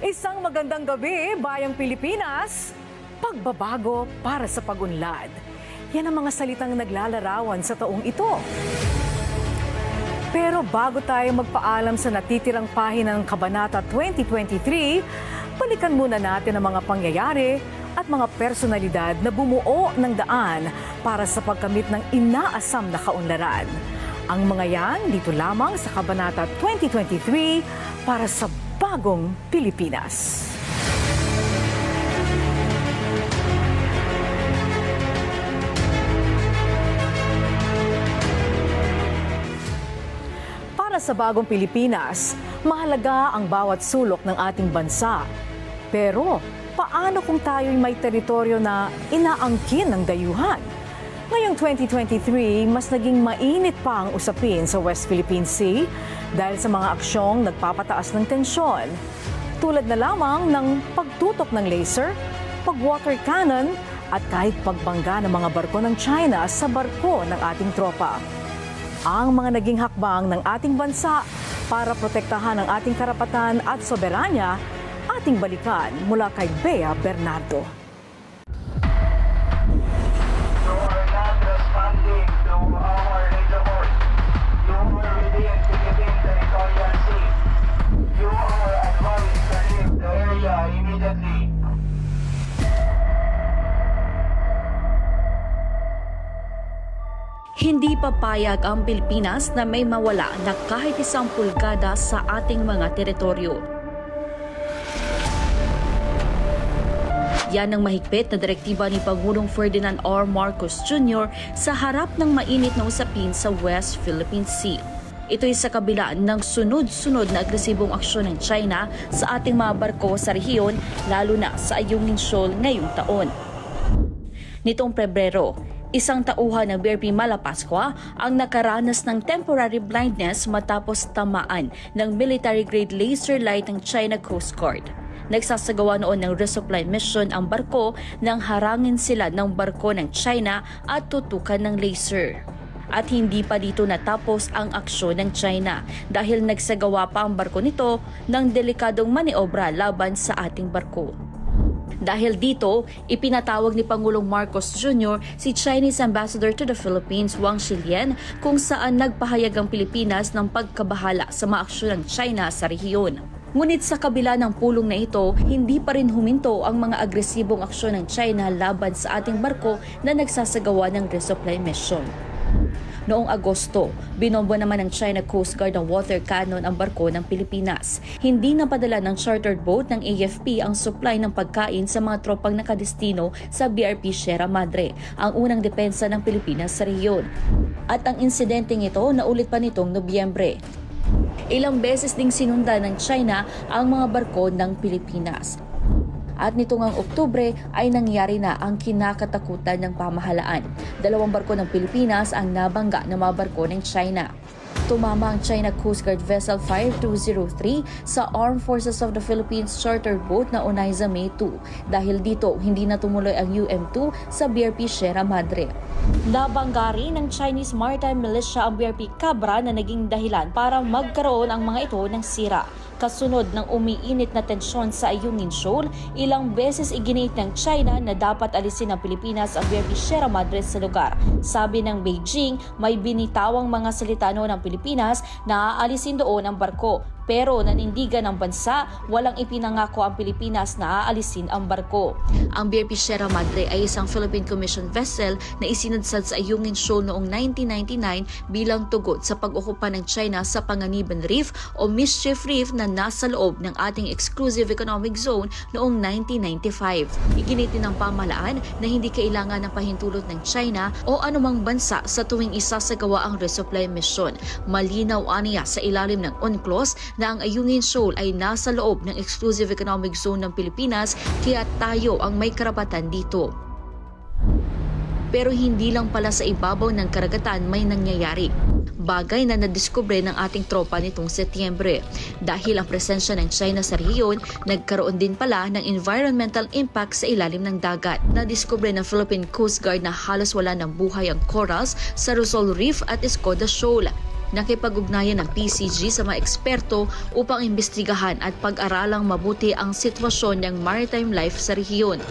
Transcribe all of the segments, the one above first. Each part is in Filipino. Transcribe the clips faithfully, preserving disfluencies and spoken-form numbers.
Isang magandang gabi, Bayang Pilipinas. Pagbabago para sa pag-unlad. Yan ang mga salitang naglalarawan sa taong ito. Pero bago tayo magpaalam sa natitirang pahina ng Kabanata twenty twenty-three, balikan muna natin ang mga pangyayari at mga personalidad na bumuo ng daan para sa pagkamit ng inaasam na kaunlaran. Ang mga yan dito lamang sa Kabanata twenty twenty-three para sa bagong Pilipinas. Para sa bagong Pilipinas, mahalaga ang bawat sulok ng ating bansa. Pero paano kung tayo'y may teritoryo na inaangkin ng dayuhan? Ngayong twenty twenty-three, mas naging mainit pa ang usapin sa West Philippine Sea dahil sa mga aksyong nagpapataas ng tensyon. Tulad na lamang ng pagtutok ng laser, pag-water cannon at kahit pagbangga ng mga barko ng China sa barko ng ating tropa. Ang mga naging hakbang ng ating bansa para protektahan ang ating karapatan at soberanya, ating balikan mula kay Bea Bernardo. Hindi papayag ang Pilipinas na may mawala na kahit isang pulgada sa ating mga teritoryo. Yan ang mahigpit na direktiba ni Pangulong Ferdinand R. Marcos Junior sa harap ng mainit na usapin sa West Philippine Sea. Ito'y sa kabila ng sunod-sunod na agresibong aksyon ng China sa ating mga barko sa rehiyon, lalo na sa Ayungin Shoal ngayong taon. Nitong Pebrero, isang tauhan ng B R P Malapascua ang nakaranas ng temporary blindness matapos tamaan ng military-grade laser light ng China Coast Guard. Nagsasagawa noon ng resupply mission ang barko nang harangin sila ng barko ng China at tutukan ng laser. At hindi pa dito natapos ang aksyon ng China dahil nagsagawa pa ang barko nito ng delikadong maniobra laban sa ating barko. Dahil dito, ipinatawag ni Pangulong Marcos Junior si Chinese Ambassador to the Philippines Wang Shilian kung saan nagpahayag ang Pilipinas ng pagkabahala sa mga aksyon ng China sa rehiyon. Ngunit sa kabila ng pulong na ito, hindi pa rin huminto ang mga agresibong aksyon ng China laban sa ating barko na nagsasagawa ng resupply mission. Noong Agosto, binombo naman ng China Coast Guard ng water cannon ang barko ng Pilipinas. Hindi napadala ng chartered boat ng A F P ang supply ng pagkain sa mga tropang nakadestino sa B R P Sierra Madre, ang unang depensa ng Pilipinas sa rehiyon. At ang insidenteng ito naulit pa nitong Nobyembre. Ilang beses ding sinundan ng China ang mga barko ng Pilipinas. At nitong ang Oktubre ay nangyari na ang kinakatakutan ng pamahalaan. Dalawang barko ng Pilipinas ang nabangga ng mga barko ng China. Tumama ang China Coast Guard Vessel five two zero three sa Armed Forces of the Philippines chartered boat na Onaiza May two. Dahil dito, hindi na tumuloy ang U M two sa B R P Sierra Madre. Nabangga rin ng Chinese Maritime Militia ang B R P Cabra na naging dahilan para magkaroon ang mga ito ng sira. Kasunod ng umiinit na tensyon sa Ayungin Shoal, ilang beses iginit ng China na dapat alisin ng Pilipinas ang B R P Sierra Madre sa lugar. Sabi ng Beijing, may binitawang mga salita noon ng Pilipinas na aalisin doon ang barko. Pero nanindigan ng bansa, walang ipinangako ang Pilipinas na aalisin ang barko. Ang B R P Sierra Madre ay isang Philippine Commission vessel na isinadsad sa Ayungin Shoal noong nineteen ninety-nine bilang tugon sa pag-okupa ng China sa Panganiban Reef o Mischief Reef na nasa loob ng ating exclusive economic zone noong nineteen ninety-five. Iginitin ng pamahalaan na hindi kailangan ng pahintulot ng China o anumang bansa sa tuwing isasagawa ang resupply mission. Malinaw aniya sa ilalim ng UNCLOS na ang Ayungin Shoal ay nasa loob ng exclusive economic zone ng Pilipinas kaya tayo ang may karapatan dito. Pero hindi lang pala sa ibabaw ng karagatan may nangyayari. Bagay na nadiskubre ng ating tropa nitong Setyembre. Dahil ang presensya ng China sa rehiyon, nagkaroon din pala ng environmental impact sa ilalim ng dagat. Nadiskubre ng Philippine Coast Guard na halos wala ng buhay ang corals sa Rizal Reef at Escoda Shoal. Nakipag-ugnayan ng P C G sa mga eksperto upang imbestigahan at pag-aralang mabuti ang sitwasyon ng maritime life sa rehiyon.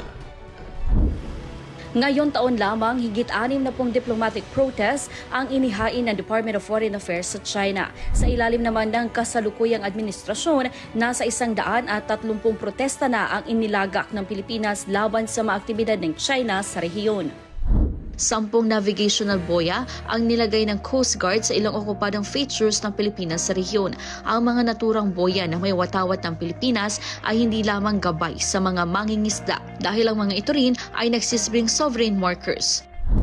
Ngayon taon lamang, higit anim na pong diplomatic protest ang inihain ng Department of Foreign Affairs sa China. Sa ilalim naman ng kasalukuyang administrasyon, nasa isang daan at tatlumpung protesta na ang inilagak ng Pilipinas laban sa mga aktibidad ng China sa rehiyon. Sampung navigational boya ang nilagay ng Coast Guard sa ilang okupadong features ng Pilipinas sa rehiyon. Ang mga naturang boya na may watawat ng Pilipinas ay hindi lamang gabay sa mga mangingisda dahil ang mga ito rin ay nagsisibing sovereign markers.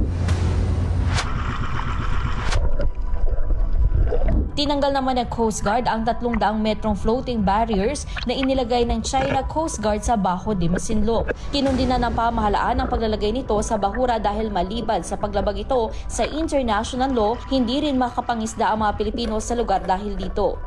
Tinanggal naman ng Coast Guard ang tatlong daang metrong floating barriers na inilagay ng China Coast Guard sa Bajo de Masinloc. Kinundi na ng pamahalaan ang paglalagay nito sa bahura dahil maliban sa paglabag ito sa international law, hindi rin makapangisda ang mga Pilipino sa lugar dahil dito.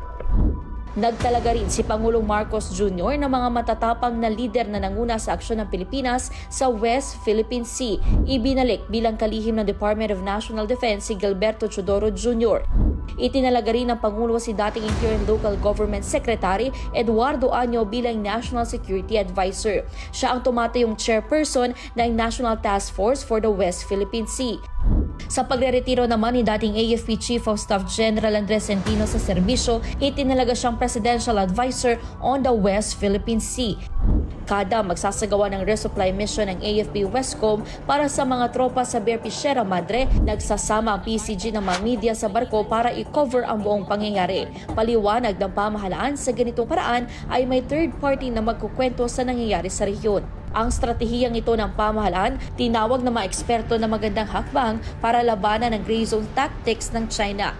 Nagtalaga rin si Pangulong Marcos Junior ng mga matatapang na lider na nanguna sa aksyon ng Pilipinas sa West Philippine Sea. Ibinalik bilang kalihim ng Department of National Defense si Gilberto Chodoro Junior Itinalaga rin ng Pangulo si dating Interior and Local Government Secretary Eduardo Año bilang National Security Advisor. Siya ang tumatayong chairperson ng National Task Force for the West Philippine Sea. Sa pagreretiro naman ni dating A F P Chief of Staff General Andres Centino sa serbisyo, itinalaga siyang Presidential Advisor on the West Philippine Sea. Kada magsasagawa ng resupply mission ng A F P Westcom para sa mga tropa sa B R P Sierra Madre, nagsasama ang P C G ng mga media sa barko para i-cover ang buong pangyayari. Paliwanag ng pamahalaan sa ganitong paraan ay may third party na magkukwento sa nangyayari sa rehiyon. Ang stratehiyang ito ng pamahalaan, tinawag ng mga eksperto na magandang hakbang para labanan ang gray zone tactics ng China.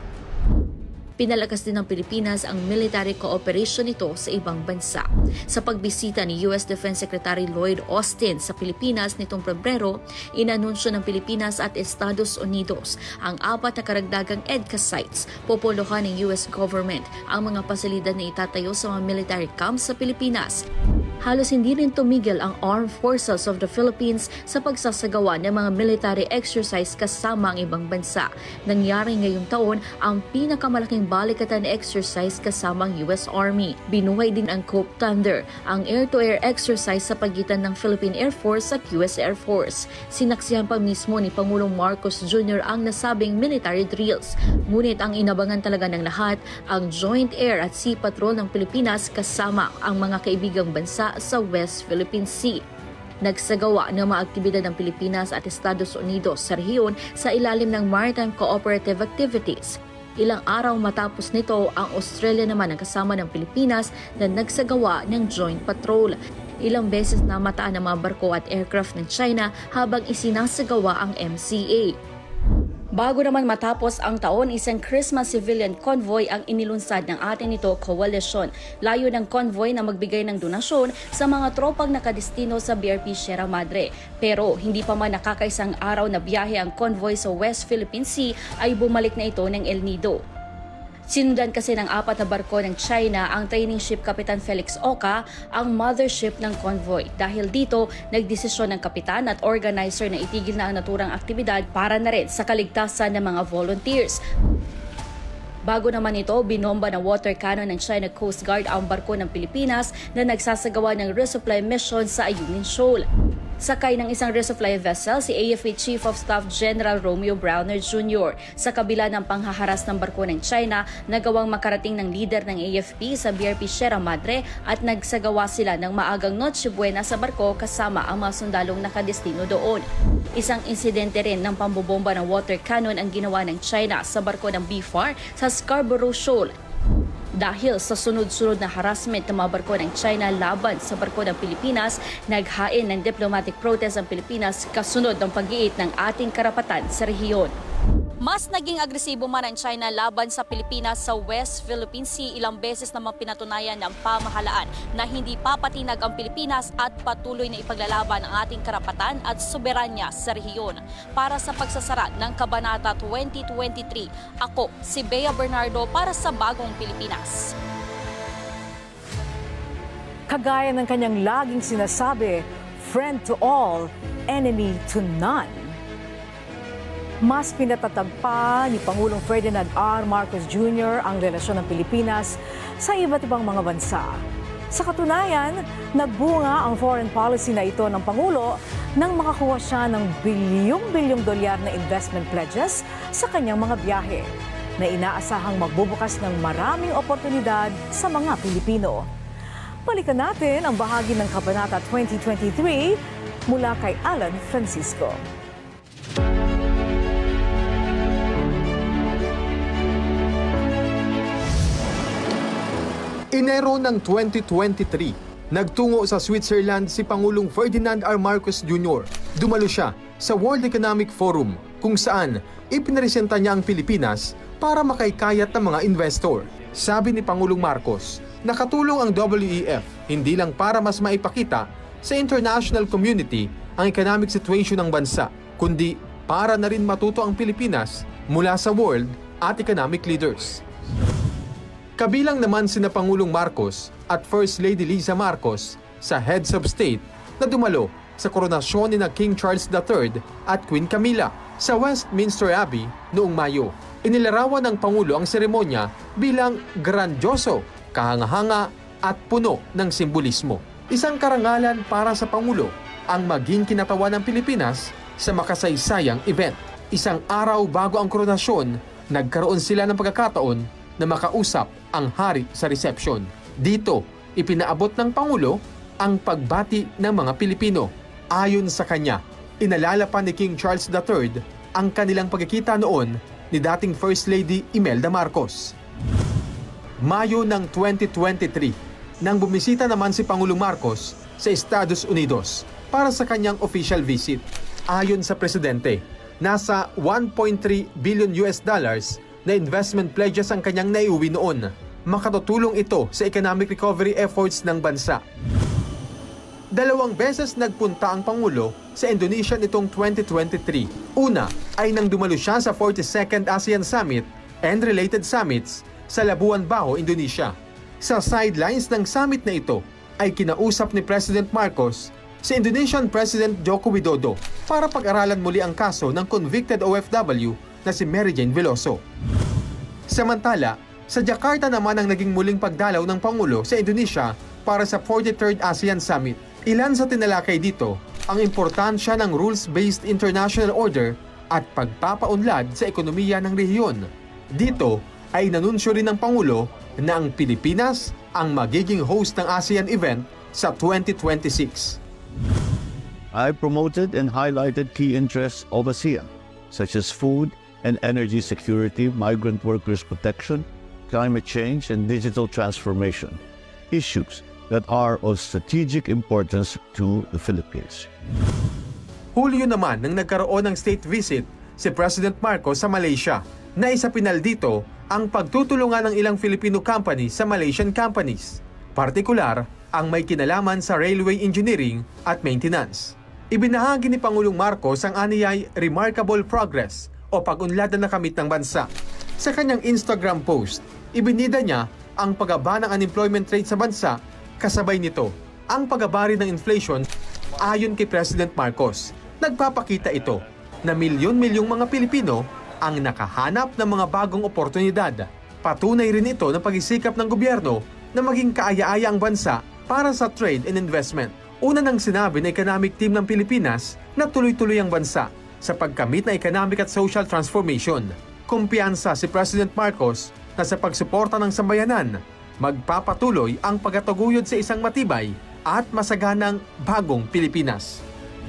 Pinalakas din ng Pilipinas ang military cooperation nito sa ibang bansa. Sa pagbisita ni U S Defense Secretary Lloyd Austin sa Pilipinas nitong Pebrero, inanunsyo ng Pilipinas at Estados Unidos ang apat na karagdagang EDCA sites. Popolohan ng U S government ang mga pasilidad na itatayo sa mga military camps sa Pilipinas. Halos hindi rin tumigil ang Armed Forces of the Philippines sa pagsasagawa ng mga military exercise kasama ang ibang bansa. Nangyari ngayong taon ang pinakamalaking balikatan exercise kasama ang U S Army. Binuhay din ang Cope Thunder, ang air-to-air exercise sa pagitan ng Philippine Air Force at U S Air Force. Sinaksihan pa mismo ni Pangulong Marcos Junior ang nasabing military drills. Ngunit ang inabangan talaga ng lahat, ang Joint Air at Sea Patrol ng Pilipinas kasama ang mga kaibigang bansa sa West Philippine Sea. Nagsagawa ng mga aktibidad ng Pilipinas at Estados Unidos sa rehiyon sa ilalim ng Maritime Cooperative Activities. Ilang araw matapos nito, ang Australia naman ang kasama ng Pilipinas na nagsagawa ng joint patrol. Ilang beses na mataan ng mga barko at aircraft ng China habang isinasagawa ang M C A. Bago naman matapos ang taon, isang Christmas civilian convoy ang inilunsad ng atin ito coalition. Layo ng convoy na magbigay ng donasyon sa mga tropang nakadestino sa B R P Sierra Madre. Pero hindi pa man nakakaisang araw na biyahe ang convoy sa West Philippine Sea ay bumalik na ito ng El Nido. Sinundan kasi ng apat na barko ng China ang training ship Kapitan Felix Oca, ang mothership ng convoy. Dahil dito, nagdesisyon ng kapitan at organizer na itigil na ang naturang aktibidad para na rin sa kaligtasan ng mga volunteers. Bago naman ito, binomba ng water cannon ng China Coast Guard ang barko ng Pilipinas na nagsasagawa ng resupply mission sa Ayungin Shoal. Sakay ng isang resupply vessel si A F P Chief of Staff General Romeo Browner Junior Sa kabila ng panghaharas ng barko ng China, nagawang makarating ng leader ng A F P sa B R P Sierra Madre at nagsagawa sila ng maagang Noche Buena sa barko kasama ang mga sundalong nakadestino doon. Isang insidente rin ng pambobomba ng water cannon ang ginawa ng China sa barko ng B F A R sa Scarborough Shoal. Dahil sa sunod-sunod na harassment ng mga barko ng China laban sa barko ng Pilipinas, naghain ng diplomatic protest ang Pilipinas kasunod ng pag-iit ng ating karapatan sa rehiyon. Mas naging agresibo man ang China laban sa Pilipinas sa West Philippine Sea, ilang beses namang pinatunayan ng pamahalaan na hindi papatinag ang Pilipinas at patuloy na ipaglalaban ang ating karapatan at soberanya sa rehiyon. Para sa pagsasara ng Kabanata twenty twenty-three, ako si Bea Bernardo para sa Bagong Pilipinas. Kagaya ng kanyang laging sinasabi, friend to all, enemy to none. mas pinatatag pa ni Pangulong Ferdinand R. Marcos Junior ang relasyon ng Pilipinas sa iba't ibang mga bansa. Sa katunayan, nagbunga ang foreign policy na ito ng Pangulo nang makakuha siya ng bilyong-bilyong dolyar na investment pledges sa kanyang mga biyahe na inaasahang magbubukas ng maraming oportunidad sa mga Pilipino. Balikan natin ang bahagi ng Kabanata twenty twenty-three mula kay Alan Francisco. Enero ng twenty twenty-three, nagtungo sa Switzerland si Pangulong Ferdinand R. Marcos Junior Dumalo siya sa World Economic Forum kung saan ipinaresenta niya ang Pilipinas para makaikayat ng mga investor. Sabi ni Pangulong Marcos, nakatulong ang W E F hindi lang para mas maipakita sa international community ang economic situation ng bansa, kundi para na rin matuto ang Pilipinas mula sa world at economic leaders. Kabilang naman sina Pangulong Marcos at First Lady Liza Marcos sa Heads of State na dumalo sa koronasyon ni na King Charles the third at Queen Camilla sa Westminster Abbey noong Mayo. Inilarawan ng Pangulo ang seremonya bilang grandioso, kahanga-hanga at puno ng simbolismo. Isang karangalan para sa Pangulo ang maging kinatawan ng Pilipinas sa makasaysayang event. Isang araw bago ang koronasyon, nagkaroon sila ng pagkakataon na makausap ang hari sa reception. Dito, ipinaabot ng Pangulo ang pagbati ng mga Pilipino. Ayon sa kanya, inalala pa ni King Charles the third ang kanilang pagkikita noon ni dating First Lady Imelda Marcos. Mayo ng twenty twenty-three, nang bumisita naman si Pangulong Marcos sa Estados Unidos para sa kanyang official visit. Ayon sa presidente, nasa one point three billion U S dollars na investment pledges ang kanyang naiuwi noon. Makatutulong ito sa economic recovery efforts ng bansa. Dalawang beses nagpunta ang Pangulo sa Indonesia nitong twenty twenty-three. Una ay nang dumalo siya sa forty-second ASEAN Summit and related summits sa Labuan Bajo, Indonesia. Sa sidelines ng summit na ito ay kinausap ni President Marcos si Indonesian President Joko Widodo para pag-aralan muli ang kaso ng convicted O F W na si Mary Jane Veloso. Samantala, sa Jakarta naman ang naging muling pagdalaw ng Pangulo sa Indonesia para sa forty-third ASEAN Summit. Ilan sa tinalakay dito ang importansya ng rules-based international order at pagpapaunlad sa ekonomiya ng rehiyon. Dito ay inanunsyo rin ng Pangulo na ang Pilipinas ang magiging host ng ASEAN event sa twenty twenty-six. I promoted and highlighted key interests of ASEAN, such as food and energy security, migrant workers protection, climate change, and digital transformation, issues that are of strategic importance to the Philippines. Hulyo naman nang nagkaroon ng state visit si President Marcos sa Malaysia, na isa pinal dito ang pagtutulungan ng ilang Filipino companies sa Malaysian companies, partikular ang may kinalaman sa railway engineering at maintenance. Ibinahagi ni Pangulong Marcos ang aniyay remarkable progress o pag-unlad na nakamit ng bansa. Sa kanyang Instagram post, ibinida niya ang pagbaba ng unemployment rate sa bansa, kasabay nito ang pagbaba rin ng inflation. Ayon kay President Marcos, nagpapakita ito na milyon-milyong mga Pilipino ang nakahanap ng mga bagong oportunidad. Patunay rin ito ng pag-isikap ng gobyerno na maging kaaya-aya ang bansa para sa trade and investment. Una nang sinabi ng economic team ng Pilipinas na tuloy-tuloy ang bansa sa pagkamit ng economic at social transformation. Kumpiyansa si President Marcos na sa pagsuporta ng sambayanan, magpapatuloy ang pagkataguyod sa isang matibay at masaganang bagong Pilipinas.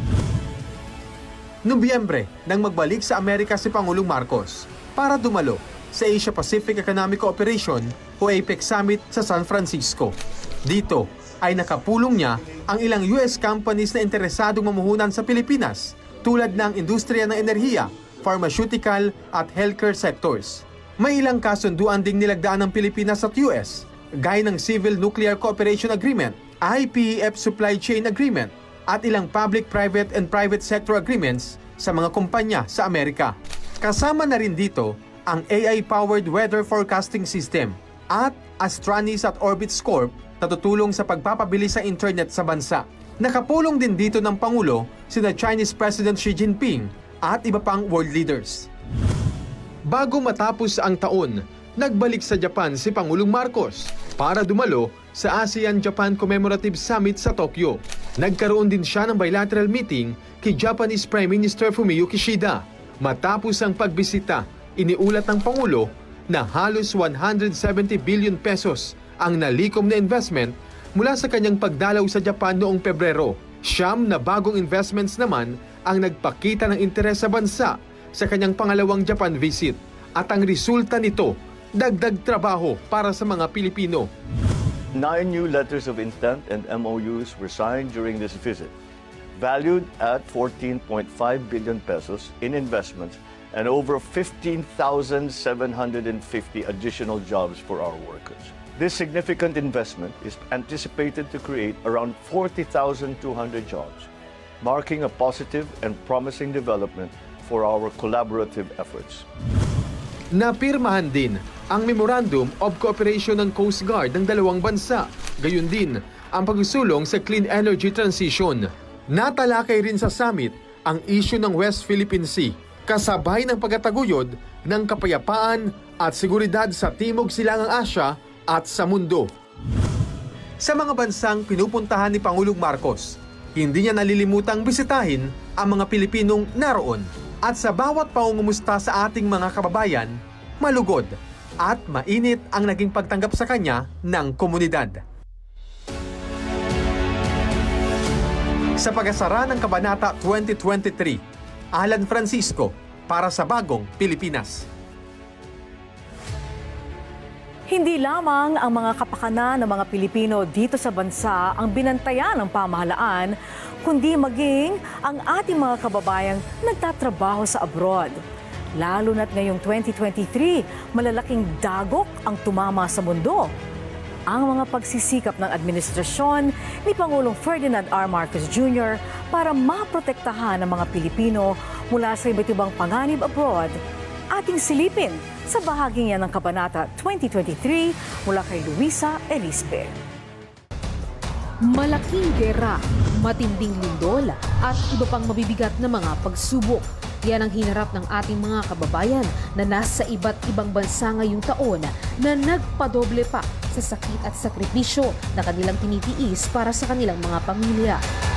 Nobyembre, nang magbalik sa Amerika si Pangulong Marcos para dumalo sa Asia-Pacific Economic Cooperation o APEC Summit sa San Francisco. Dito ay nakapulong niya ang ilang U S companies na interesadong mamuhunan sa Pilipinas, tulad ng industriya ng enerhiya, pharmaceutical at healthcare sectors. May ilang kasunduan ding nilagdaan ng Pilipinas at U S, gaya ng Civil Nuclear Cooperation Agreement, I P E F Supply Chain Agreement, at ilang public-private and private sector agreements sa mga kumpanya sa Amerika. Kasama na rin dito ang A I-powered weather forecasting system at Astranis at Orbits Corp na tutulong sa pagpapabilis sa internet sa bansa. Nakapulong din dito ng Pangulo sina Chinese President Xi Jinping at iba pang world leaders. Bago matapos ang taon, nagbalik sa Japan si Pangulong Marcos para dumalo sa ASEAN-Japan Commemorative Summit sa Tokyo. Nagkaroon din siya ng bilateral meeting kay Japanese Prime Minister Fumio Kishida. Matapos ang pagbisita, iniulat ng Pangulo na halos one hundred seventy billion pesos ang nalikom na investment mula sa kanyang pagdalaw sa Japan noong Pebrero. Siyam na bagong investments naman ang nagpakita ng interes sa bansa sa kanyang pangalawang Japan visit. At ang resulta nito, dagdag trabaho para sa mga Pilipino. Nine new letters of intent and M O Us were signed during this visit, valued at fourteen point five billion pesos in investments and over fifteen thousand seven hundred fifty additional jobs for our workers. This significant investment is anticipated to create around forty thousand two hundred jobs, marking a positive and promising development for our collaborative efforts. Napirmahan din ang Memorandum of Cooperation ng Coast Guard ng dalawang bansa. Gayon din ang pagsusulong sa clean energy transition. Natalakay rin sa summit ang issue ng West Philippine Sea, kasabay ng pagtataguyod ng kapayapaan at seguridad sa Timog Silangang Asya at sa mundo. Sa mga bansang pinupuntahan ni Pangulong Marcos, hindi niya nalilimutang bisitahin ang mga Pilipinong naroon. At sa bawat pangungumusta sa ating mga kababayan, malugod at mainit ang naging pagtanggap sa kanya ng komunidad. Sa pag-asara ng Kabanata twenty twenty-three, Alan Francisco para sa Bagong Pilipinas. Hindi lamang ang mga kapakanan ng mga Pilipino dito sa bansa ang binantayan ng pamahalaan, kundi maging ang ating mga kababayang nagtatrabaho sa abroad. Lalo na't ngayong twenty twenty-three, malalaking dagok ang tumama sa mundo. Ang mga pagsisikap ng administrasyon ni Pangulong Ferdinand R. Marcos Junior para maprotektahan ang mga Pilipino mula sa iba't ibang panganib abroad, ating silipin sa bahaging yan ng Kabanata twenty twenty-three mula kay Luisa Elispe. Malaking gera, matinding lindol at iba pang mabibigat na mga pagsubok. Yan ang hinarap ng ating mga kababayan na nasa iba't ibang bansa ngayong taon na nagpadoble pa sa sakit at sakripisyo na kanilang tinitiis para sa kanilang mga pamilya.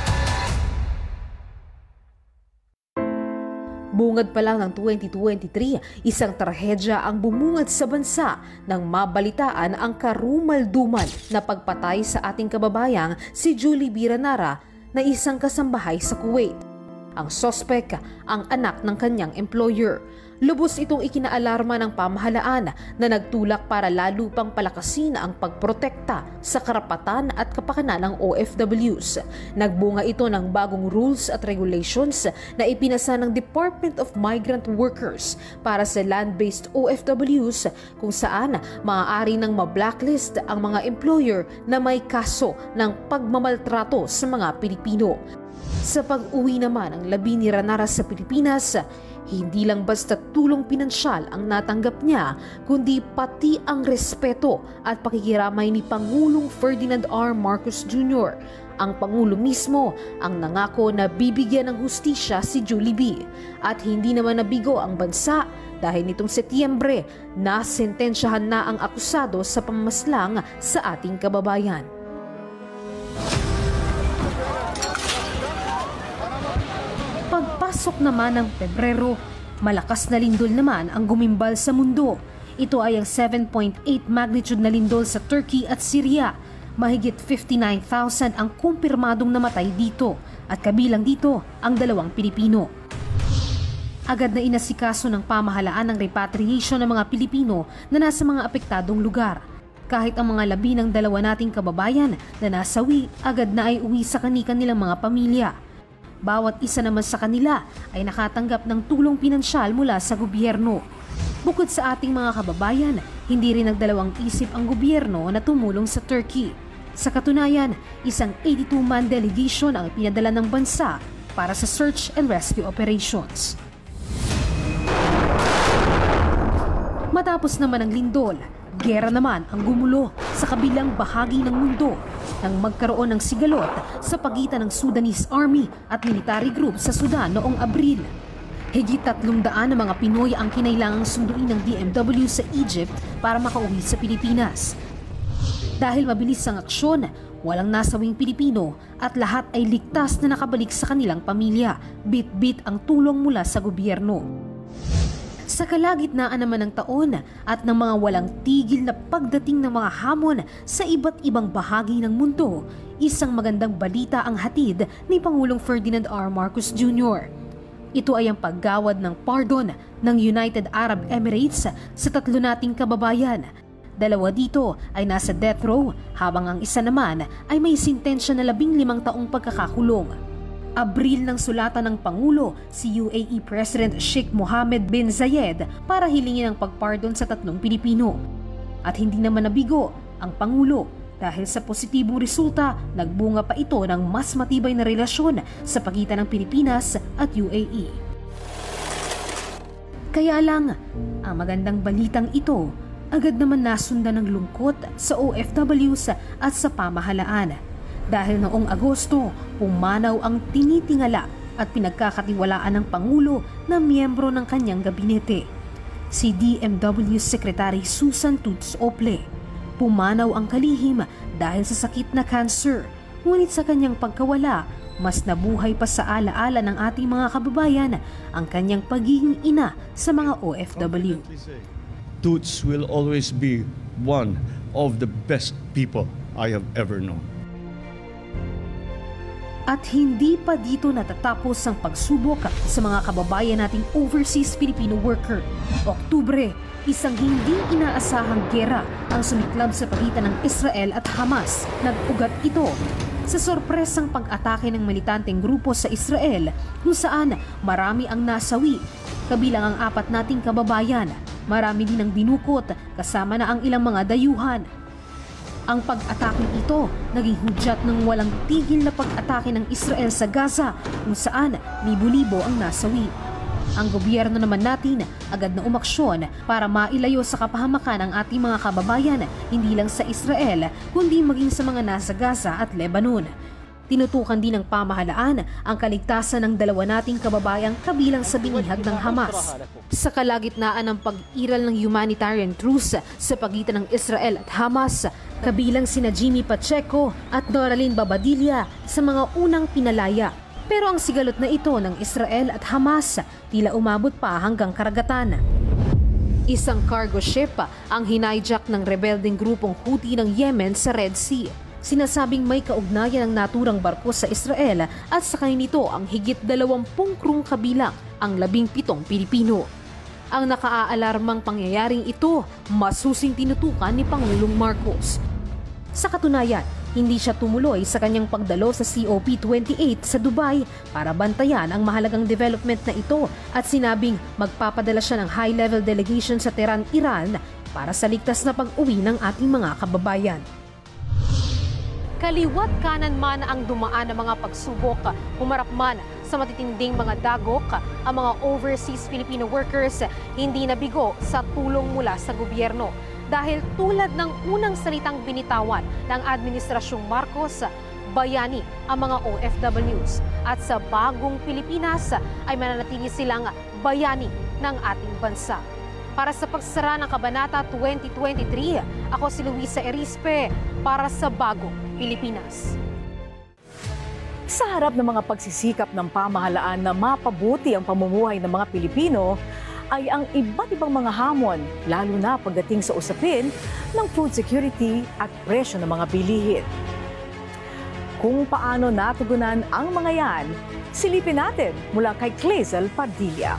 Bungad pa lang ng twenty twenty-three, isang trahedya ang bumungad sa bansa nang mabalitaan ang karumaldumal na pagpatay sa ating kababayang si Julie Biranara na isang kasambahay sa Kuwait. Ang sospek, ang anak ng kanyang employer. Lubos itong ikinaalarma ng pamahalaan na nagtulak para lalo pang palakasin ang pagprotekta sa karapatan at kapakanan ng O F Ws. Nagbunga ito ng bagong rules at regulations na ipinasa ng Department of Migrant Workers para sa land-based O F Ws kung saan maaari nang ma-blacklist ang mga employer na may kaso ng pagmamaltrato sa mga Pilipino. Sa pag-uwi naman ng labi ni Ranara sa Pilipinas, hindi lang basta tulong pinansyal ang natanggap niya, kundi pati ang respeto at pakikiramay ni Pangulong Ferdinand R. Marcos Junior Ang Pangulo mismo ang nangako na bibigyan ng hustisya si Julie B. At hindi naman nabigo ang bansa dahil nitong Setyembre, nasentensyahan na ang akusado sa pamamaslang sa ating kababayan. Pagpasok naman ng Pebrero, malakas na lindol naman ang gumimbal sa mundo. Ito ay ang seven point eight magnitude na lindol sa Turkey at Syria. Mahigit fifty-nine thousand ang kumpirmadong namatay dito at kabilang dito ang dalawang Pilipino. Agad na inasikaso ng pamahalaan ng repatriation ng mga Pilipino na nasa mga apektadong lugar. Kahit ang mga labi ng dalawa nating kababayan na nasawi, agad na ay uwi sa kani-kanilang mga pamilya. Bawat isa naman sa kanila ay nakatanggap ng tulong pinansyal mula sa gobyerno. Bukod sa ating mga kababayan, hindi rin nagdalawang isip ang gobyerno na tumulong sa Turkey. Sa katunayan, isang eighty-two man delegation ang pinadala ng bansa para sa search and rescue operations. Matapos naman ang lindol, gera naman ang gumulo sa kabilang bahagi ng mundo nang magkaroon ng sigalot sa pagitan ng Sudanese Army at military group sa Sudan noong Abril. Higit tatlong daan na mga Pinoy ang kinailangang sunduin ng D M W sa Egypt para makauwi sa Pilipinas. Dahil mabilis ang aksyon, walang nasawing Pilipino at lahat ay ligtas na nakabalik sa kanilang pamilya. Bit-bit ang tulong mula sa gobyerno. Sa kalagitnaan naman ng taon at ng mga walang tigil na pagdating ng mga hamon sa iba't ibang bahagi ng mundo, isang magandang balita ang hatid ni Pangulong Ferdinand R. Marcos Junior Ito ay ang paggawad ng pardon ng United Arab Emirates sa tatlo nating kababayan. Dalawa dito ay nasa death row habang ang isa naman ay may sintensya na labing limang taong pagkakakulong. Abril ng sulatan ng Pangulo si U A E President Sheikh Mohammed bin Zayed para hilingin ang pagpardon sa tatlong Pilipino. At hindi naman nabigo ang Pangulo dahil sa positibong resulta, nagbunga pa ito ng mas matibay na relasyon sa pagitan ng Pilipinas at U A E. Kaya lang, ang magandang balitang ito agad naman nasundan ng lungkot sa O F Ws at sa pamahalaan. Dahil noong Agosto, pumanaw ang tinitingala at pinagkakatiwalaan ng Pangulo na miyembro ng kanyang gabinete, si D M W Secretary Susan Toots Ople. Pumanaw ang kalihim dahil sa sakit na cancer, ngunit sa kanyang pagkawala, mas nabuhay pa sa alaala ng ating mga kababayan ang kanyang pagiging ina sa mga O F W. Toots will always be one of the best people I have ever known. At hindi pa dito natatapos ang pagsubok sa mga kababayan nating overseas Filipino worker. Oktubre, isang hindi inaasahang gera ang sumiklab sa pagitan ng Israel at Hamas. Nag-ugat ito sa sorpresang pag-atake ng militanteng grupo sa Israel kung saan marami ang nasawi, kabilang ang apat nating kababayan. Marami din ang dinukot kasama na ang ilang mga dayuhan. Ang pag-atake ito naging hudyat ng walang tigil na pag-atake ng Israel sa Gaza kung saan libo-libo ang nasawi. Ang gobyerno naman natin agad na umaksyon para mailayo sa kapahamakan ang ating mga kababayan hindi lang sa Israel kundi maging sa mga nasa Gaza at Lebanon. Tinutukan din ng pamahalaan ang kaligtasan ng dalawa nating kababayang kabilang sa binihag ng Hamas. Sa kalagitnaan ng pag-iral ng humanitarian truce sa pagitan ng Israel at Hamas, kabilang sina Jimmy Pacheco at Doralyn Babadilla sa mga unang pinalaya. Pero ang sigalot na ito ng Israel at Hamas tila umabot pa hanggang karagatan. Isang cargo ship ang hinijack ng rebelding grupong Houthi ng Yemen sa Red Sea. Sinasabing may kaugnayan ng naturang barko sa Israel at sa kanin nito ang higit dalawampung krung kabilang ang labing pitong Pilipino. Ang nakaaalarmang pangyayaring ito masusing tinutukan ni Pangulong Marcos. Sa katunayan, hindi siya tumuloy sa kanyang pagdalo sa C O P twenty-eight sa Dubai para bantayan ang mahalagang development na ito at sinabing magpapadala siya ng high-level delegation sa Tehran, Iran para sa ligtas na pag-uwi ng ating mga kababayan. Kaliwat kanan man ang dumaan ng mga pagsubok, humarap man sa matitinding mga dagok, ang mga overseas Filipino workers hindi nabigo sa tulong mula sa gobyerno. Dahil tulad ng unang salitang binitawan ng Administrasyong Marcos, bayani ang mga O F Ws at sa bagong Pilipinas ay mananatili silang bayani ng ating bansa. Para sa pagsara ng Kabanata twenty twenty-three, ako si Luisa Erispe para sa Bagong Pilipinas. Sa harap ng mga pagsisikap ng pamahalaan na mapabuti ang pamumuhay ng mga Pilipino, ay ang iba't ibang mga hamon, lalo na pagdating sa usapin ng food security at presyo ng mga bilihin. Kung paano natugunan ang mga yan, silipin natin mula kay Clazel Padilla.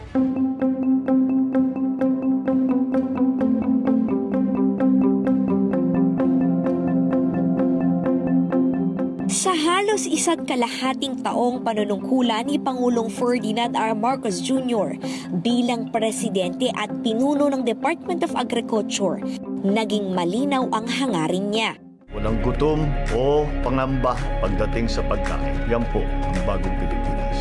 Sa halos isang kalahating taong panunungkulan ni Pangulong Ferdinand R. Marcos Junior bilang presidente at pinuno ng Department of Agriculture, naging malinaw ang hangarin niya. Walang gutom o pangamba pagdating sa pagkain. Yan po ang Bagong Pilipinas.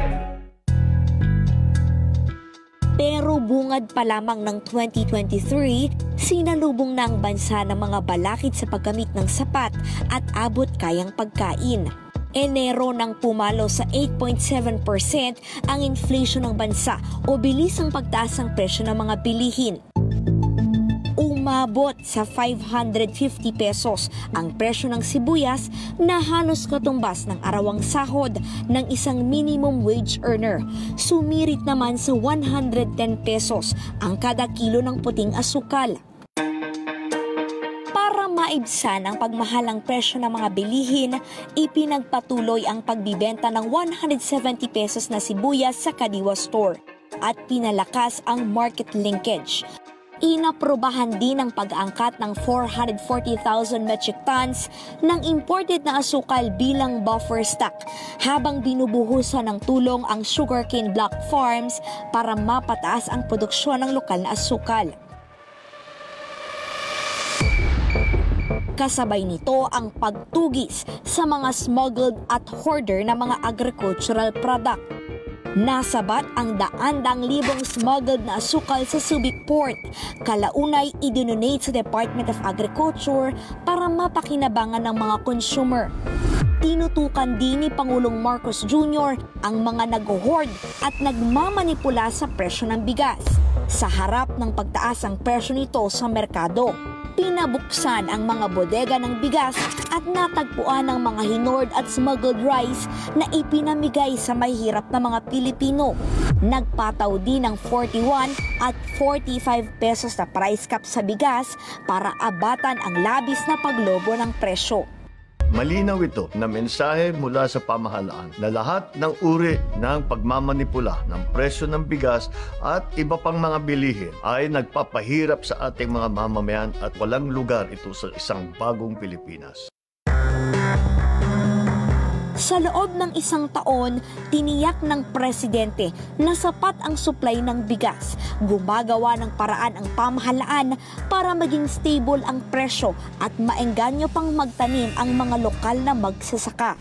Pero bungad pa lamang ng twenty twenty-three, sinalubong na ang bansa ng mga balakid sa paggamit ng sapat at abot kayang pagkain. Enero nang pumalo sa eight point seven percent ang inflation ng bansa o bilis ang pagtaas ng presyo ng mga bilihin. Umabot sa five hundred fifty pesos ang presyo ng sibuyas na halos katumbas ng arawang sahod ng isang minimum wage earner. Sumirit naman sa one hundred ten pesos ang kada kilo ng puting asukal. Para maibsan ang pagmahalang presyo ng mga bilihin, ipinagpatuloy ang pagbibenta ng one hundred seventy pesos na sibuyas sa Kadiwa Store at pinalakas ang market linkage. Inaprobahan din ang pag-angkat ng four hundred forty thousand metric tons ng imported na asukal bilang buffer stock habang binubuhusan ng tulong ang sugarcane block farms para mapataas ang produksyon ng lokal na asukal. Kasabay nito ang pagtugis sa mga smuggled at hoarder na mga agricultural product. Nasabat ang daan-daang libong smuggled na asukal sa Subic Port. Kalaunay idinonate sa Department of Agriculture para mapakinabangan ng mga consumer. Tinutukan din ni Pangulong Marcos Junior ang mga nag-hoard at nagmamanipula sa presyo ng bigas. Sa harap ng pagtaas ang presyo nito sa merkado, pinabuksan ang mga bodega ng bigas at natagpuan ang mga hinoard at smuggled rice na ipinamigay sa mahihirap na mga Pilipino. Nagpataw din ng forty-one at forty-five pesos na price cap sa bigas para abatan ang labis na paglobo ng presyo. Malinaw ito na mensahe mula sa pamahalaan na lahat ng uri ng pagmamanipula ng presyo ng bigas at iba pang mga bilihin ay nagpapahirap sa ating mga mamamayan at walang lugar ito sa isang bagong Pilipinas. Sa loob ng isang taon, tiniyak ng presidente na sapat ang supply ng bigas. Gumagawa ng paraan ang pamahalaan para maging stable ang presyo at maengganyo pang magtanim ang mga lokal na magsasaka.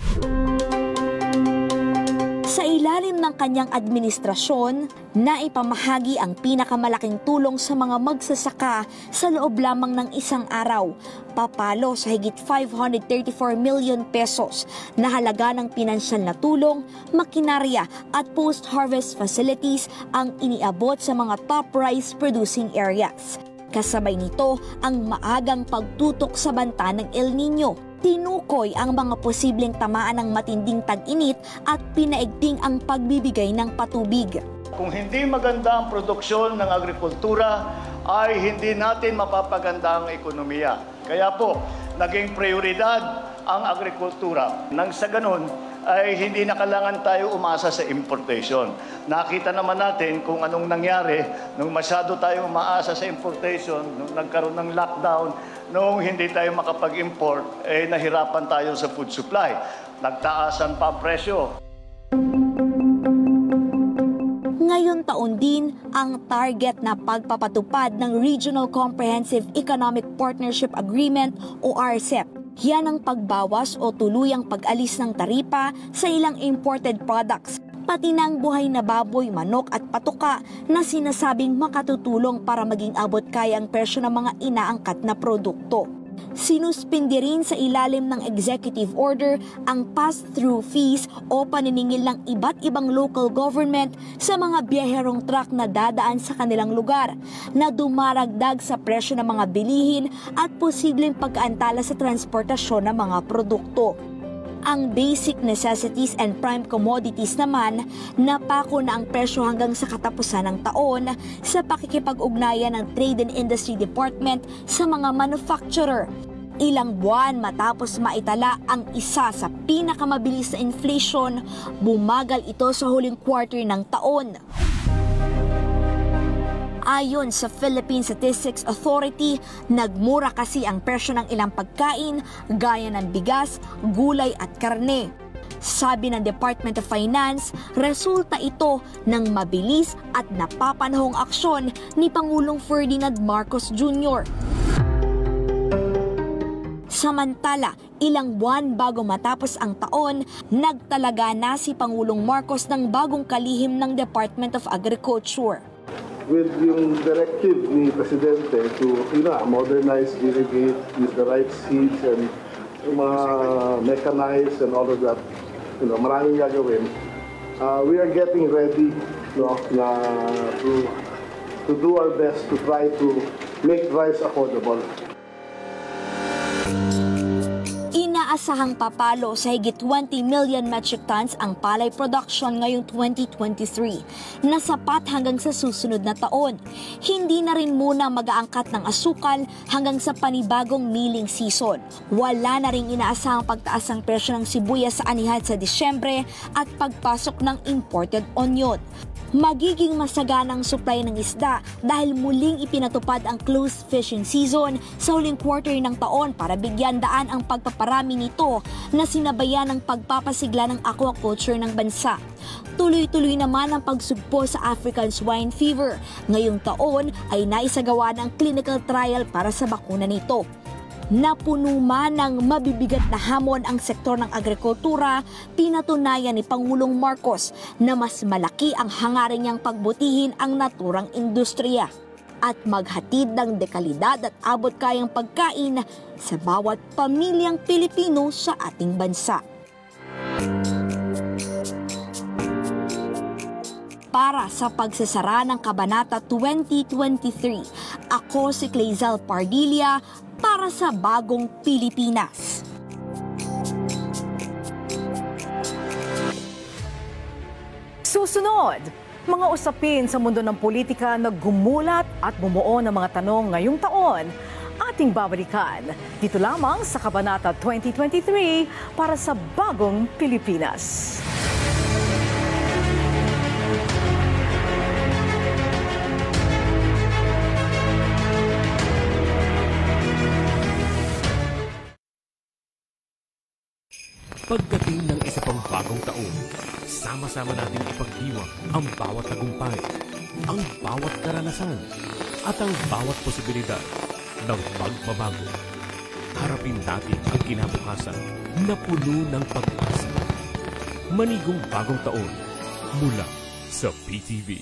Sa ilalim ng kanyang administrasyon, naipamahagi ang pinakamalaking tulong sa mga magsasaka sa loob lamang ng isang araw. Papalo sa higit five hundred thirty-four million pesos na halaga ng pinansyal na tulong, makinarya at post-harvest facilities ang iniabot sa mga top rice producing areas. Kasabay nito ang maagang pagtutok sa banta ng El Nino. Tinukoy ang mga posibleng tamaan ng matinding tag-init at pinaigting ang pagbibigay ng patubig. Kung hindi maganda ang produksyon ng agrikultura, ay hindi natin mapapaganda ang ekonomiya. Kaya po, naging prioridad ang agrikultura. Nang sa ganun, ay hindi na kailangan tayo umasa sa importation. Nakita naman natin kung anong nangyari nung masyado tayo umaasa sa importation, nung nagkaroon ng lockdown, nung hindi tayo makapag-import, eh nahirapan tayo sa food supply. Nagtaasan pa ang presyo. Ngayon taon din ang target na pagpapatupad ng Regional Comprehensive Economic Partnership Agreement o R C E P. Yan ang pagbawas o tuluyang pag-alis ng taripa sa ilang imported products, pati ng buhay na baboy, manok at patuka na sinasabing makatutulong para maging abot kaya ang presyo ng mga inaangkat na produkto. Sinuspindi rin sa ilalim ng executive order ang pass-through fees o paniningil ng iba't ibang local government sa mga biyaherong truck na dadaan sa kanilang lugar na dumaragdag sa presyo ng mga bilihin at posibleng pag-aantala sa transportasyon ng mga produkto. Ang basic necessities and prime commodities naman, napako na ang presyo hanggang sa katapusan ng taon sa pakikipag-ugnayan ng Trade and Industry Department sa mga manufacturer. Ilang buwan matapos maitala ang isa sa pinakamabilis na inflation, bumagal ito sa huling quarter ng taon. Ayon sa Philippine Statistics Authority, nagmura kasi ang presyo ng ilang pagkain gaya ng bigas, gulay at karne. Sabi ng Department of Finance, resulta ito ng mabilis at napapanahong aksyon ni Pangulong Ferdinand Marcos Junior Samantala, ilang buwan bago matapos ang taon, nagtalaga na si Pangulong Marcos ng bagong kalihim ng Department of Agriculture. With yung directive ni Presidente to you know, modernize, irrigate, use the right seeds and yung mga mechanized and all of that, you know, maraming gagawin. Uh, we are getting ready, no, na to, to do our best to try to make rice affordable. Inaasahang papalo sa higit twenty million metric tons ang palay production ngayong twenty twenty-three na sapat hanggang sa susunod na taon. Hindi na rin muna mag-aangkat ng asukal hanggang sa panibagong milling season. Wala na rin inaasahang pagtaas ng presyo ng sibuyas sa anihan sa Disyembre at pagpasok ng imported onion. Magiging masaganang supply ng isda dahil muling ipinatupad ang closed fishing season sa huling quarter ng taon para bigyan daan ang pagpaparami nito na sinabayan ng pagpapasigla ng aquaculture ng bansa. Tuloy-tuloy naman ang pagsugpo sa African swine fever. Ngayong taon ay naisagawa ng clinical trial para sa bakuna nito. Napuno man ng mabibigat na hamon ang sektor ng agrikultura, pinatunayan ni Pangulong Marcos na mas malaki ang hangarin niyang pagbutihin ang naturang industriya at maghatid ng dekalidad at abot-kayang pagkain sa bawat pamilyang Pilipino sa ating bansa. Para sa pagsasara ng Kabanata twenty twenty-three, ako si Clazel Pardilla para sa Bagong Pilipinas. Susunod, mga usapin sa mundo ng politika na gumulat at bumuo ng mga tanong ngayong taon. Ating babalikan dito lamang sa Kabanata twenty twenty-three para sa Bagong Pilipinas. Pagdating ng isa pang bagong taon, sama-sama natin ipagdiwang ang bawat tagumpay, ang bawat karanasan, at ang bawat posibilidad ng pagbabago. Harapin natin ang kinabukasan na puno ng pag-asa. Manigong bagong taon mula sa P T V.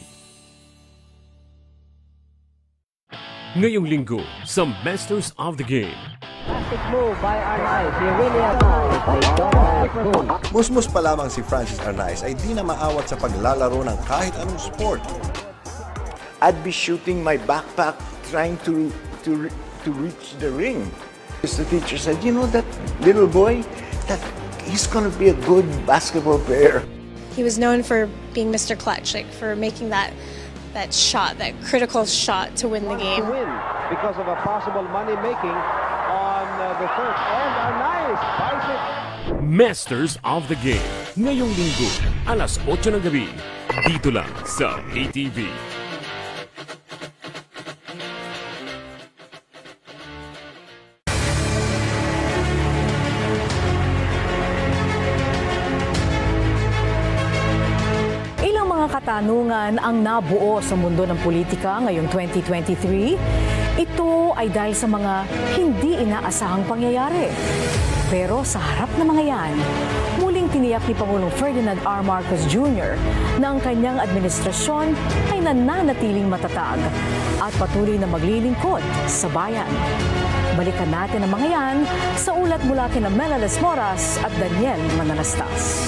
Ngayong linggo sa Masters of the Game. Move by Arnaiz. He really has nice. Musmus pa lamang si Francis Arnaiz ay di na maawat sa paglalaro ng kahit anong sport. I'd be shooting my backpack trying to to to reach the ring. The teacher said, "You know that little boy, that he's going to be a good basketball player." He was known for being Mister Clutch, like for making that that shot, that critical shot to win the game. To win because of a possible money making on uh, the first, and a nice bicycle. Masters of the Game. Ngayong linggo, alas otso ng gabi, dito lang sa P T V. Ilang mga katanungan ang nabuo sa mundo ng politika ngayong twenty twenty-three. Ito ay dahil sa mga hindi inaasahang pangyayari. Pero sa harap ng mga yan, muling tiniyak ni Pangulong Ferdinand R. Marcos Junior na ang kanyang administrasyon ay nananatiling matatag at patuloy na maglilingkod sa bayan. Balikan natin ang mga yan sa ulat mula kina Melales Moras at Daniel Manalastas.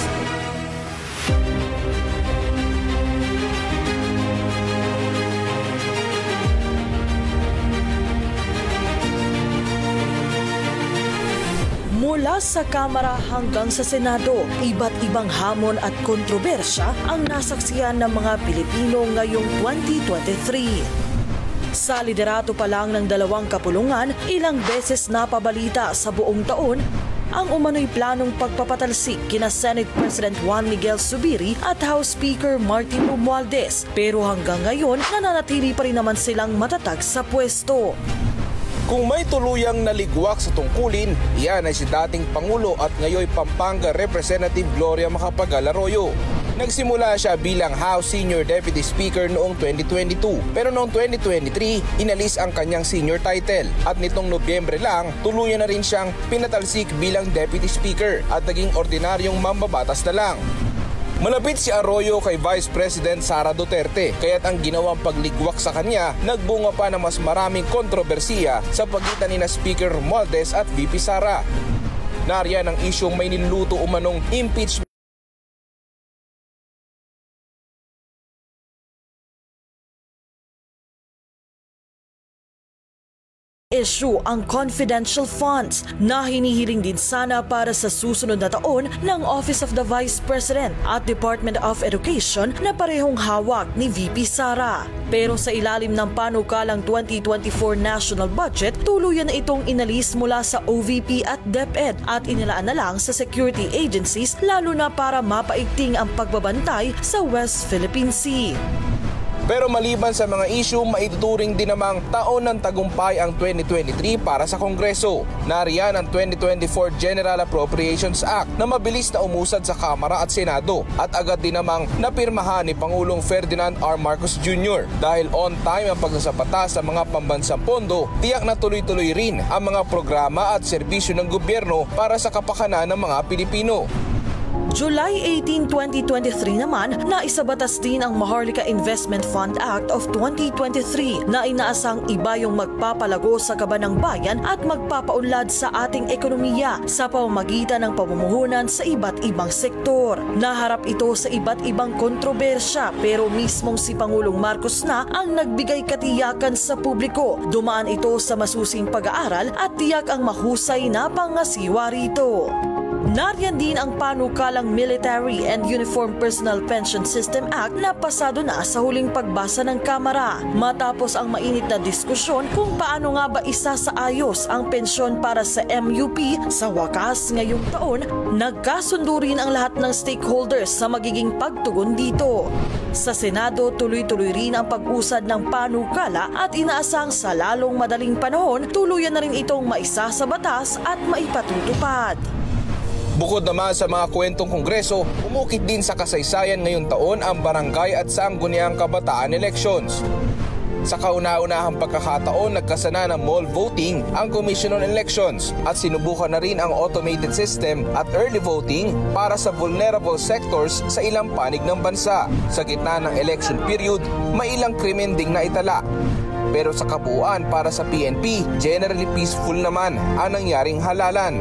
Mula sa Kamara hanggang sa Senado, iba't ibang hamon at kontrobersya ang nasaksihan ng mga Pilipino ngayong twenty twenty-three. Sa liderato pa lang ng dalawang kapulungan, ilang beses napabalita sa buong taon ang umano'y planong pagpapatalsik kina Senate President Juan Miguel Zubiri at House Speaker Martin Romualdez. Pero hanggang ngayon, nananatili pa rin naman silang matatag sa pwesto. Kung may tuluyang naligwak sa tungkulin, iyan ay si dating Pangulo at ngayoy Pampanga Representative Gloria Macapagal Arroyo. Nagsimula siya bilang House Senior Deputy Speaker noong twenty twenty-two, pero noong twenty twenty-three, inalis ang kanyang senior title at nitong Nobyembre lang, tuluyan na rin siyang pinatalsik bilang Deputy Speaker at naging ordinaryong mambabatas na lang. Malapit si Arroyo kay Vice President Sara Duterte, kaya't ang ginawang pagligwak sa kanya nagbunga pa ng mas maraming kontrobersiya sa pagitan ni na Speaker Romualdez at V P Sara. Nariyan ang isyong may niluto umanong impeachment issue ang confidential funds na hinihiling din sana para sa susunod na taon ng Office of the Vice President at Department of Education na parehong hawak ni V P Sara. Pero sa ilalim ng panukalang twenty twenty-four national budget, tuluyan na itong inalis mula sa O V P at DepEd at inilaan na lang sa security agencies lalo na para mapaigting ang pagbabantay sa West Philippine Sea. Pero maliban sa mga issue, maituturing din namang taon ng tagumpay ang twenty twenty-three para sa Kongreso. Nariyan ang twenty twenty-four General Appropriations Act na mabilis na umusad sa Kamara at Senado at agad din namang napirmahan ni Pangulong Ferdinand R. Marcos Junior Dahil on time ang pagsasapata sa mga pambansang pondo, tiyak na tuloy-tuloy rin ang mga programa at serbisyo ng gobyerno para sa kapakanan ng mga Pilipino. July eighteenth, twenty twenty-three naman, naisabatas din ang Maharlika Investment Fund Act of twenty twenty-three na inaasang iba yung magpapalago sa kaban ng bayan at magpapaunlad sa ating ekonomiya sa pamamagitan ng pamumuhunan sa iba't ibang sektor. Naharap ito sa iba't ibang kontrobersya pero mismong si Pangulong Marcos na ang nagbigay katiyakan sa publiko. Dumaan ito sa masusing pag-aaral at tiyak ang mahusay na pangasiwa rito. Nariyan din ang panukalang Military and Uniform Personnel Pension System Act na pasado na sa huling pagbasa ng Kamara. Matapos ang mainit na diskusyon kung paano nga ba isasaayos ang pensyon para sa M U P, sa wakas ngayong taon, nagkasundo rin ang lahat ng stakeholders sa magiging pagtugon dito. Sa Senado, tuloy-tuloy rin ang pag-usad ng panukala at inaasang sa lalong madaling panahon, tuluyan na rin itong maisa sa batas at maipatutupad. Bukod naman sa mga kwentong kongreso, umukit din sa kasaysayan ngayong taon ang barangay at sangguniang kabataan elections. Sa kauna-unahang pagkakataon, nagkasana ng mall voting ang Commission on Elections at sinubukan na rin ang automated system at early voting para sa vulnerable sectors sa ilang panig ng bansa. Sa gitna ng election period, may ilang krimen ding naitala. Pero sa kabuuan para sa P N P, generally peaceful naman ang nangyaring halalan.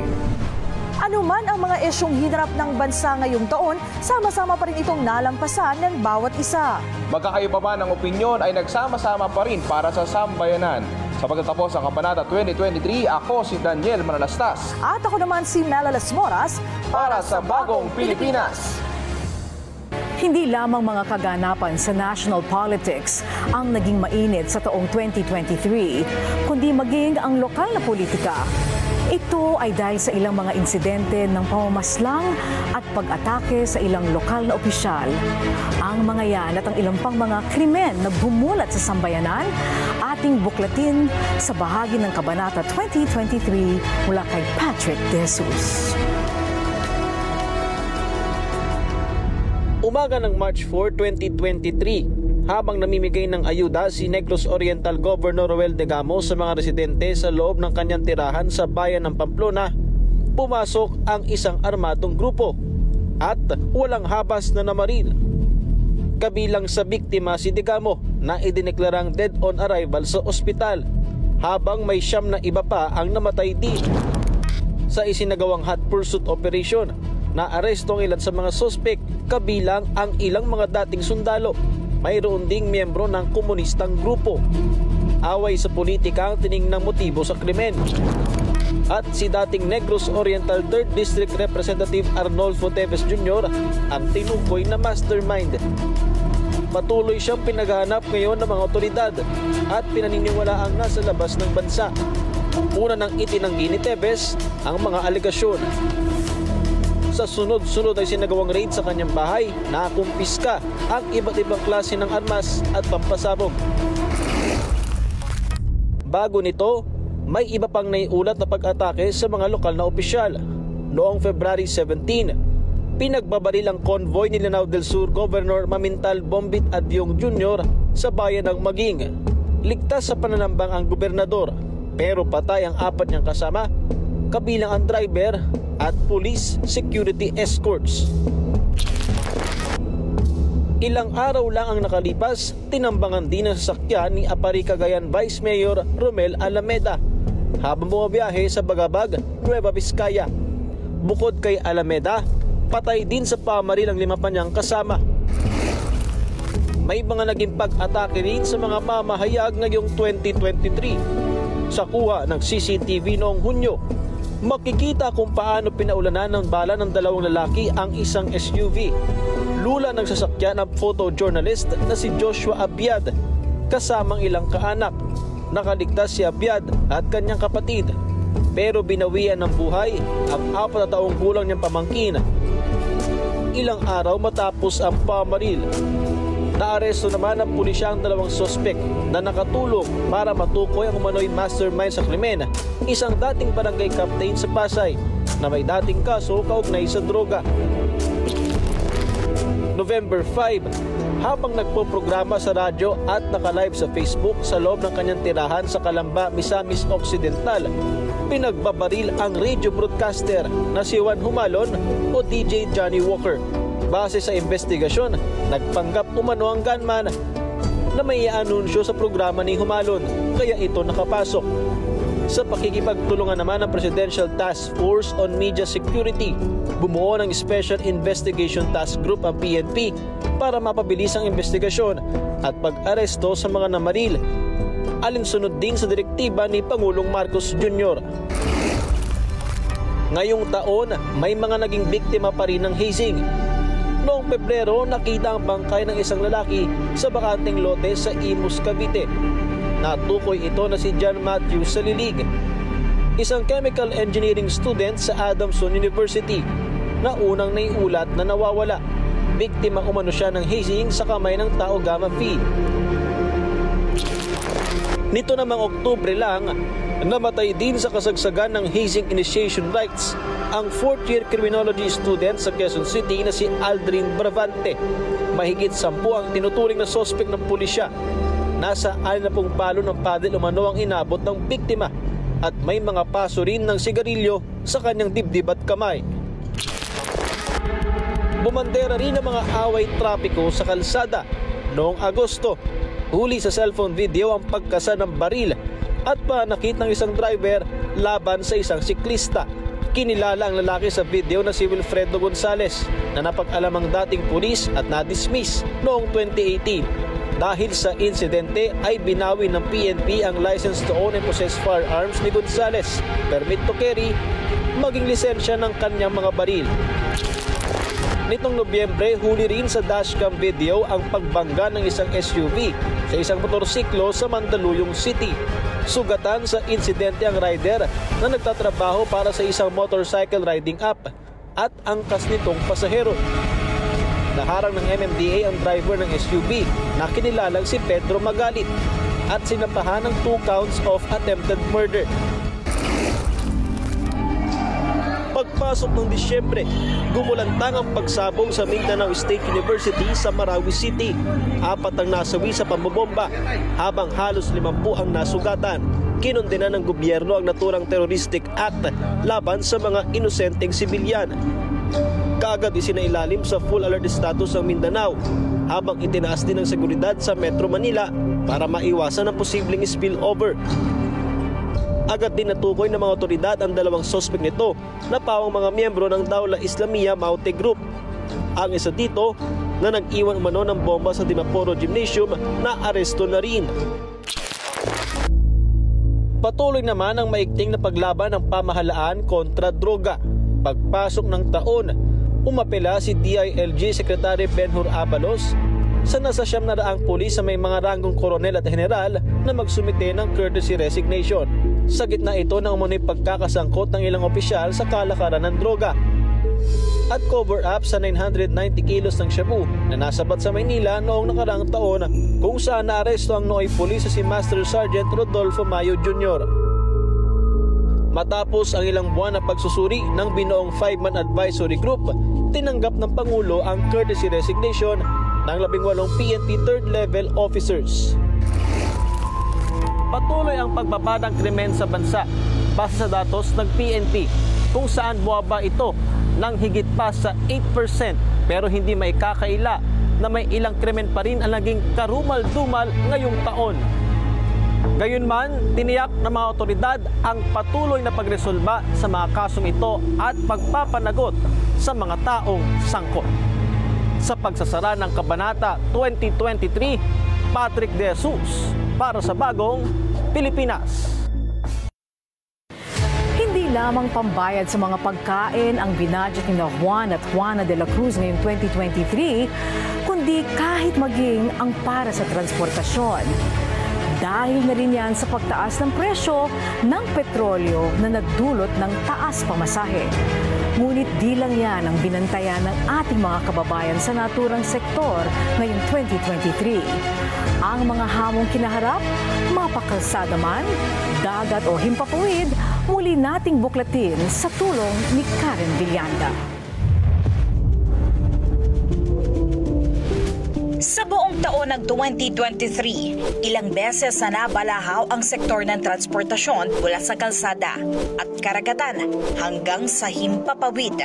Ano man ang mga isyong hinarap ng bansa ngayong taon, sama-sama pa rin itong nalampasan ng bawat isa. Magkakaiba man ang opinyon ay nagsama-sama pa rin para sa sambayanan. Sa pagtatapos ng Kabanata twenty twenty-three, ako si Daniel Manalastas. At ako naman si Melalas Moras para sa Bagong Pilipinas. Hindi lamang mga kaganapan sa national politics ang naging mainit sa taong twenty twenty-three, kundi maging ang lokal na politika. Ito ay dahil sa ilang mga insidente ng pamamaslang at pag-atake sa ilang lokal na opisyal. Ang mga yan at ang ilang pang mga krimen na bumulat sa sambayanan, ating buklatin sa bahagi ng Kabanata twenty twenty-three mula kay Patrick De Jesus. Umaga ng March fourth, twenty twenty-three, habang namimigay ng ayuda si Negros Oriental Governor Roel De Gamo sa mga residente sa loob ng kanyang tirahan sa bayan ng Pamplona, pumasok ang isang armadong grupo at walang habas na namaril. Kabilang sa biktima si De Gamo na idineklarang dead on arrival sa ospital, habang may siyam na iba pa ang namatay din. Sa isinagawang hot pursuit operation, na-aresto ang ilan sa mga suspek, kabilang ang ilang mga dating sundalo. Mayroon ding miyembro ng komunistang grupo. Away sa politika ang tiningnang motibo sa krimen. At si dating Negros Oriental third District Representative Arnolfo Teves Junior ang tinukoy na mastermind. Patuloy siyang pinaghahanap ngayon ng mga otoridad at pinaniniwalaang nasa labas ng bansa. Una nang itinanggi ni Teves ang mga alegasyon. Sa sunod-sunod ay sinagawang raid sa kanyang bahay na kumpiska ang iba't ibang klase ng armas at pampasabog. Bago nito, may iba pang naiulat na pag-atake sa mga lokal na opisyal. Noong February seventeenth, pinagbabaril ang convoy ni Lanao del Sur Governor Mamintal Bombit Adyong Junior sa bayan ng Maging. Ligtas sa pananambang ang gobernador, pero patay ang apat niyang kasama, kabilang ang driver at police security escorts. Ilang araw lang ang nakalipas, tinambangan din ang sasakyan ni Apari Cagayan Vice Mayor Romel Alameda habang bumabiyahe sa Bagabag, Nueva Vizcaya. Bukod kay Alameda, patay din sa pamaril ang lima pa niyang kasama. May mga naging pag-atake rin sa mga mamahayag ngayong twenty twenty-three. Sa kuha ng C C T V noong Hunyo, makikita kung paano pinaulanan ng bala ng dalawang lalaki ang isang S U V. Lula ng sasakyan ng photojournalist na si Joshua Abiad kasamang ilang kaanak. Nakaligtas si Abiad at kanyang kapatid, pero binawian ng buhay ang apat na taong gulang niyang pamangkin. Ilang araw matapos ang pamaril, naaresto naman ng pulisya ang dalawang sospek na nakatulong para matukoy ang umano'y mastermind sa krimen, isang dating barangay captain sa Pasay na may dating kaso kaugnay sa droga. November five, habang nagpo-programa sa radyo at naka-live sa Facebook sa loob ng kanyang tirahan sa Calamba, Misamis Occidental, pinagbabaril ang radio broadcaster na si Juan Humalon o D J Johnny Walker. Base sa investigasyon, nagpanggap umano ang gunman na may i-anunsyo sa programa ni Humalon, kaya ito nakapasok. Sa pakikipagtulungan naman ng Presidential Task Force on Media Security, bumuo ng Special Investigation Task Group ang P N P para mapabilis ang investigasyon at pag-aresto sa mga namaril, alinsunod din sa direktiba ni Pangulong Marcos Junior Ngayong taon, may mga naging biktima pa rin ng hazing. Noong Pebrero, nakita ang bangkay ng isang lalaki sa bakanteng lote sa Imus, Cavite. Natukoy ito na si John Matthew Salilig, isang chemical engineering student sa Adamson University na unang naiulat na nawawala. Biktima umano siya ng hazing sa kamay ng Tau Gamma Phi. Nito namang Oktubre lang, namatay din sa kasagsagan ng hazing initiation rites ang fourth year criminology student sa Quezon City na si Aldrin Bravante. Mahigit sampu ang tinuturing na sospek ng pulisya. Nasa anim na pung palo ng padel umano ang inabot ng biktima at may mga paso rin ng sigarilyo sa kanyang dibdib at kamay. Bumandera rin ang mga away trapiko sa kalsada noong Agosto. Huli sa cellphone video ang pagkasa ng baril at panakit ng isang driver laban sa isang siklista. Kinilala ang lalaki sa video na si Wilfredo Gonzales na napag-alamang dating pulis at na-dismiss noong twenty eighteen. Dahil sa insidente ay binawi ng P N P ang license to own and possess firearms ni Gonzales, permit to carry, maging lisensya ng kanyang mga baril. Nitong Nobyembre, huli rin sa dashcam video ang pagbangga ng isang S U V sa isang motorsiklo sa Mandaluyong City. Sugatan sa insidente ang rider na nagtatrabaho para sa isang motorcycle riding app at angkas nitong pasahero. Naharang ng M M D A ang driver ng S U V na kinilalang si Pedro Magalit at sinampahan ng two counts of attempted murder. Pagpasok ng Disyembre, gumulantang ang pagsabong sa Mindanao State University sa Marawi City. Apat ang nasawi sa pambobomba, habang halos limampu ang nasugatan. Kinondena ng gobyerno ang naturang terroristic act laban sa mga inosenteng sibilyan. Kaagad isinailalim sa full alert status ang Mindanao, habang itinaas din ang seguridad sa Metro Manila para maiwasan ang posibleng spillover. Agad din natukoy ng mga otoridad ang dalawang sospek nito na pawang mga miyembro ng Daula Islamia Maute Group. Ang isa dito na nag-iwan umano ng bomba sa Dimaporo Gymnasium na aresto na rin. Patuloy naman ang maigting na paglaban ng pamahalaan kontra droga. Pagpasok ng taon, umapela si D I L G Secretary Benhur Abalos sa nasa siyam na daang pulis sa may mga ranggong koronel at general na magsumite ng courtesy resignation. Sa gitna ito ng umunoy pagkakasangkot ng ilang opisyal sa kalakaran ng droga at cover-up sa nine hundred ninety kilos ng shabu na nasabat sa Maynila noong nakaraang taon, kung saan naaresto ang nooy pulis sa si Master Sergeant Rodolfo Mayo Junior Matapos ang ilang buwan na pagsusuri ng binuong five-man advisory group, tinanggap ng Pangulo ang courtesy resignation ng labing walong P N P third level officers. Patuloy ang pagbaba ng krimen sa bansa base sa datos ng P N P, kung saan buwaba ito ng higit pa sa eight percent, pero hindi may kakaila na may ilang krimen pa rin ang naging karumal-dumal ngayong taon. Gayunman, tiniyak ng mga otoridad ang patuloy na pagresolba sa mga kasong ito at pagpapanagot sa mga taong sangkot. Sa pagsasara ng Kabanata twenty twenty-three, Patrick De Jesus para sa Bagong Pilipinas. Hindi lamang pambayad sa mga pagkain ang binadget ni Juan at Juana de la Cruz ngayong twenty twenty-three, kundi kahit maging ang para sa transportasyon. Dahil na rin yan sa pagtaas ng presyo ng petrolyo na nagdulot ng taas pamasahe. Ngunit di lang yan ang binantayan ng ating mga kababayan sa naturang sektor ngayong twenty twenty-three. Ang mga hamong kinaharap, mapakalsada man, dagat o himpapawid, muli nating buklatin sa tulong ni Karen Villanda. Sa buong taon ng twenty twenty-three, ilang beses na nabalahaw ang sektor ng transportasyon mula sa kalsada at karagatan hanggang sa himpapawid.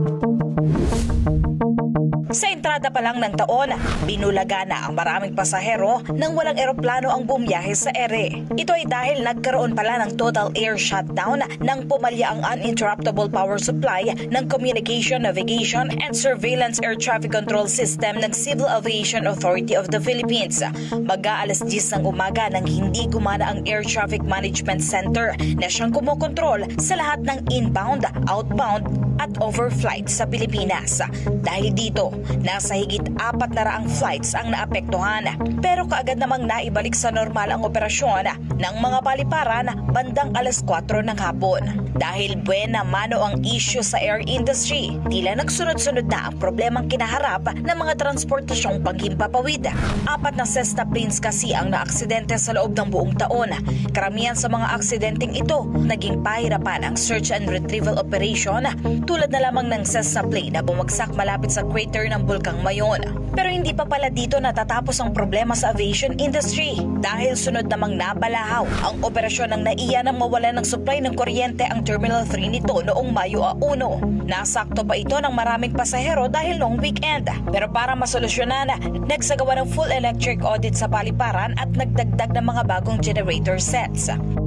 Sa entrada pa lang ng taon, binulaga na ang maraming pasahero nang walang eroplano ang bumiyahe sa ere. Ito ay dahil nagkaroon pala ng total air shutdown nang pumalya ang uninterruptible power supply ng Communication, Navigation and Surveillance Air Traffic Control System ng Civil Aviation Authority of the Philippines. Mag-aalas diyes ng umaga nang hindi gumana ang Air Traffic Management Center na siyang kumokontrol sa lahat ng inbound, outbound at overflight sa Pilipinas. Dahil dito, nasa higit apat na raang flights ang naapektuhan. Pero kaagad namang naibalik sa normal ang operasyon ng mga paliparan bandang alas kwatro ng hapon. Dahil buena mano ang issue sa air industry, tila nagsunod-sunod na ang problemang kinaharap ng mga transportasyong panghimpapawid. Apat na Cessna planes kasi ang naaksidente sa loob ng buong taon. Karamihan sa mga aksidenteng ito, naging pahirapan ang search and retrieval operation, tulad na lamang ng Cessna plane na bumagsak malapit sa crater ng Bulkang Mayon. Pero hindi pa pala dito natatapos ang problema sa aviation industry dahil sunod namang nabalahaw ang operasyon ng NAIA nang mawala ng supply ng kuryente ang Terminal three nito noong Mayo one. Nasakto pa ito ng maraming pasahero dahil long weekend. Pero para masolusyonan, nagsagawa ng full electric audit sa paliparan at nagdagdag ng mga bagong generator sets.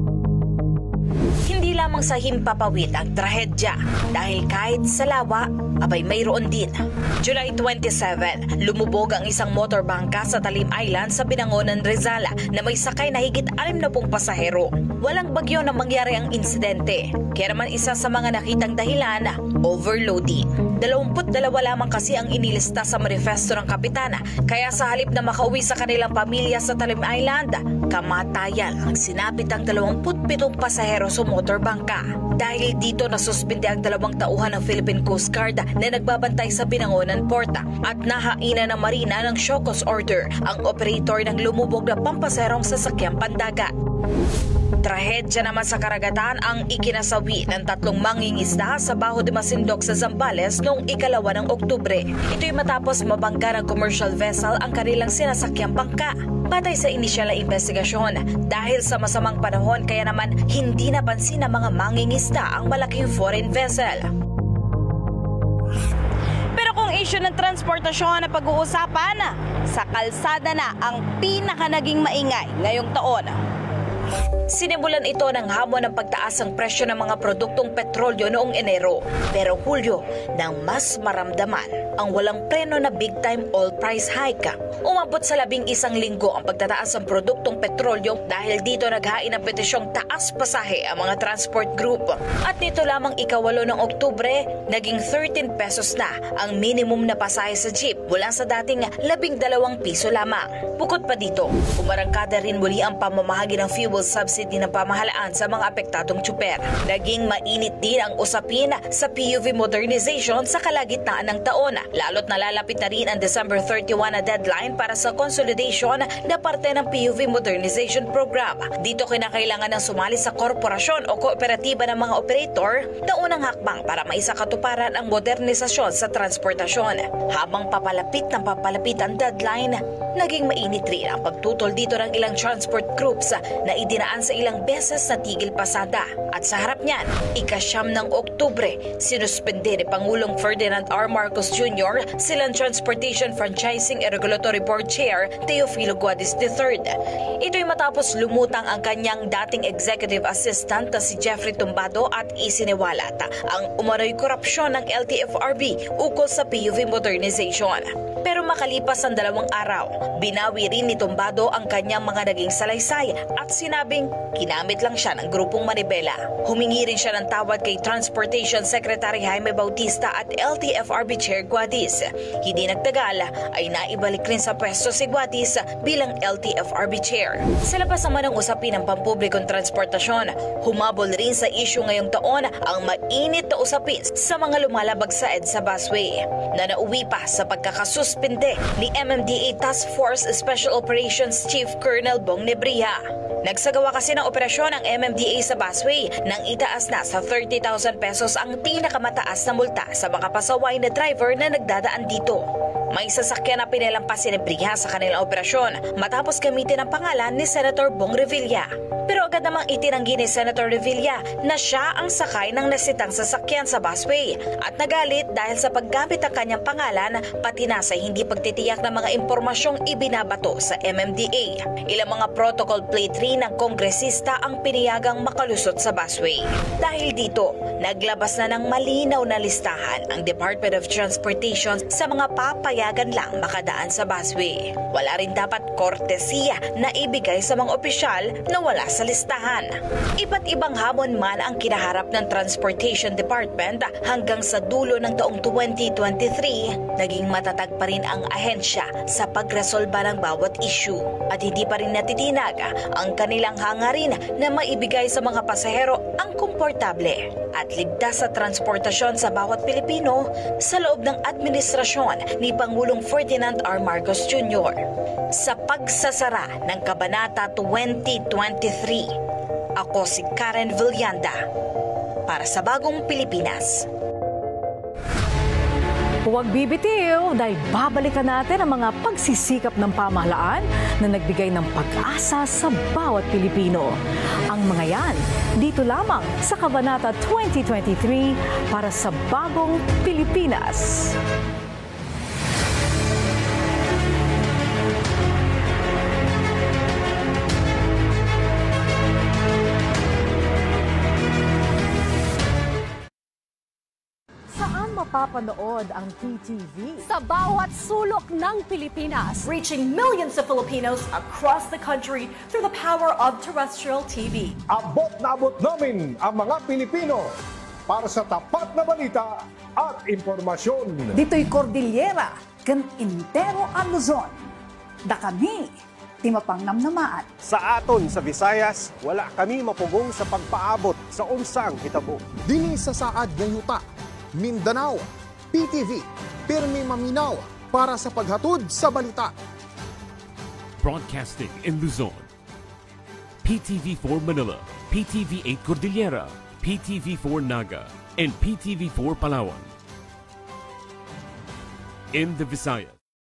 Hindi lamang sa himpapawid ang trahedya dahil kahit sa lawa, abay mayroon din. July twenty-seven, lumubog ang isang motorbangka sa Talim Island sa Binangonan, Rizal na may sakay na higit anim na pung pasahero. Walang bagyo na mangyari ang insidente. Kaya naman isa sa mga nakitang dahilan, overloading. Dalawamput dalawa lamang kasi ang inilista sa manifesto ng kapitana. Kaya sa halip na makauwi sa kanilang pamilya sa Talim Island, kamatayan ang sinapit ang dalawamput pitong pasahero sa motorbangka. Dahil dito nasuspinde ang dalawang tauhan ng Philippine Coast Guard na nagbabantay sa Binangonan Port at nahaina ng Marina ng show cause order ang operator ng lumubog na pampaserong sasakyang pandagat. Trahedya naman sa karagatan ang ikinasawi ng tatlong mangingisda sa Baho de Masindok sa Zambales noong ikalawa ng Oktubre. Ito'y matapos mabangga ng commercial vessel ang kanilang sinasakyang bangka. Batay sa inisyal na investigasyon, dahil sa masamang panahon kaya naman hindi napansin ng mga mangingisda ang malaking foreign vessel. Pero kung issue ng transportasyon na pag-uusapan, sa kalsada na ang pinaka naging maingay ngayong taon. Sinimulan ito ng hamon ng pagtaas ng presyo ng mga produktong petrolyo noong Enero. Pero Hulyo, nang mas maramdaman ang walang preno na big-time oil price hike. Umabot sa labing isang linggo ang pagtataas ng produktong petrolyo dahil dito naghain ng petisyong taas pasahe ang mga transport group. At nito lamang ikawalo ng Oktubre, naging thirteen pesos na ang minimum na pasahe sa jeep mula sa dating labing dalawang piso lamang. Bukod pa dito, umarangkada rin muli ang pamamahagi ng fuel subsidy ng pamahalaan sa mga apektadong tsuper. Naging mainit din ang usapin sa P U V modernization sa kalagitnaan ng taon, lalo't nalalapit na rin ang December thirty-one na deadline para sa consolidation na parte ng P U V modernization program. Dito kinakailangan ng sumali sa korporasyon o kooperatiba ng mga operator na unang hakbang para maisakatuparan ang modernisasyon sa transportasyon. Habang papalapit ng papalapit ang deadline, naging mainit rin ang pagtutol dito ng ilang transport groups na idinaan sa ilang beses na tigil pasada. At sa harap niyan, ikasyam ng Oktubre, sinuspende ni Pangulong Ferdinand R. Marcos Junior silang Transportation Franchising and Regulatory Board Chair Teofilo Guadis the third. Ito'y matapos lumutang ang kanyang dating executive assistant na si Jeffrey Tumbado at isiniwalat ang umano'y korupsyon ng L T F R B ukol sa P U V modernization. Pero makalipas ang dalawang araw, binawi rin ni Tumbado ang kanyang mga naging salaysay at sinabing kinamit lang siya ng grupong Manibela. Humingi rin siya ng tawad kay Transportation Secretary Jaime Bautista at L T F R B Chair Guadis. Hindi nagtagal ay naibalik rin sa pwesto si Guadis bilang L T F R B Chair. Sa labas naman ng usapin ng pampublikong transportasyon, humabol rin sa issue ngayong taon ang mainit na usapin sa mga lumalabag sa EDSA busway na nauwi pa sa pagkakasuspinde ni M M D A Task Force Special Operations Chief Colonel Bong Nebria. Nagsagawa kasi ng operasyon ang M M D A sa busway nang itaas na sa thirty thousand pesos ang pinakamataas na multa sa mga pasaway na driver na nagdadaan dito. May sasakyan na pinalampas si Nebria sa kanilang operasyon matapos gamitin ang pangalan ni Senator Bong Revilla. Pero agad namang itinanggi ni Senator Revilla na siya ang sakay ng nasitang sasakyan sa busway at nagalit dahil sa paggamit ng kanyang pangalan pati na sa hindi pagtitiyak ng mga impormasyong ibinabato sa M M D A. Ilang mga protocol plate rin ng kongresista ang piniyagang makalusot sa busway. Dahil dito, naglabas na ng malinaw na listahan ang Department of Transportation sa mga papayagan lang makadaan sa busway. Wala rin dapat kortesiya na ibigay sa mga opisyal na wala sa listahan. Iba't ibang hamon man ang kinaharap ng Transportation Department hanggang sa dulo ng taong twenty twenty-three, naging matatag pa rin ang ahensya sa pagresolba ng bawat issue at hindi pa rin natitinag ang kanilang hangarin na maibigay sa mga pasahero ang komportable at ligtas sa transportasyon sa bawat Pilipino sa loob ng administrasyon ni Pangulong Ferdinand R. Marcos Junior Sa pagsasara ng Kabanata twenty twenty-three, ako si Karen Villanda para sa Bagong Pilipinas. Huwag bibitiw dahil babalikan natin ang mga pagsisikap ng pamahalaan na nagbigay ng pag-asa sa bawat Pilipino. Ang mga yan, dito lamang sa Kabanata twenty twenty-three para sa Bagong Pilipinas. Mapapanood ang P T V sa bawat sulok ng Pilipinas, reaching millions of Filipinos across the country through the power of terrestrial T V. Abot na abot namin ang mga Pilipino para sa tapat na balita at impormasyon. Dito'y Cordillera, kan intero ang Luzon. Da kami, di mapangnamnamaan. Sa aton sa Visayas, wala kami mapugong sa pagpaabot sa unsang hitabo. Dini sa saad ng yuta, Mindanao, P T V, pirmi maminaw para sa paghatod sa balita. Broadcasting in Luzon, P T V four Manila, P T V eight Cordillera, P T V four Naga, and P T V four Palawan. In the Visayas,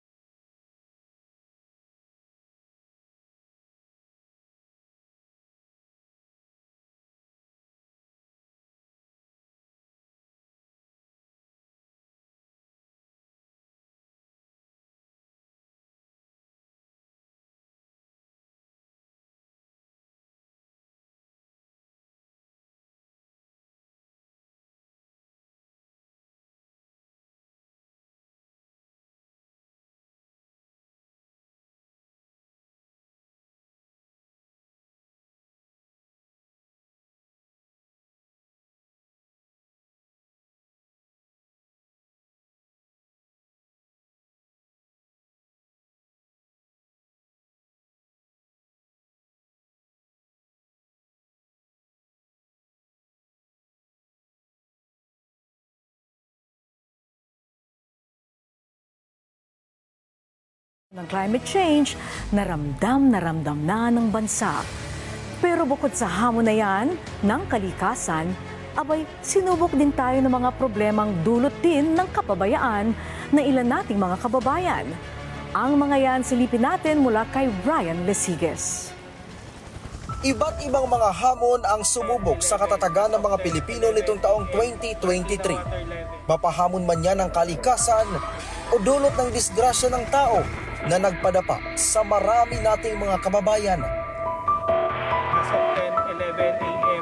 ng climate change, naramdam na ramdam na ng bansa. Pero bukod sa hamon na yan ng kalikasan, abay sinubok din tayo ng mga problemang dulot din ng kapabayaan ng ilan nating mga kababayan. Ang mga yan silipin natin mula kay Ryan Lesiges. Iba't ibang mga hamon ang sumubok sa katatagan ng mga Pilipino nitong taong twenty twenty-three. Mapahamon man yan ng kalikasan o dulot ng disgrasya ng tao na nagpadapa sa marami nating mga kababayan. As of ten eleven a m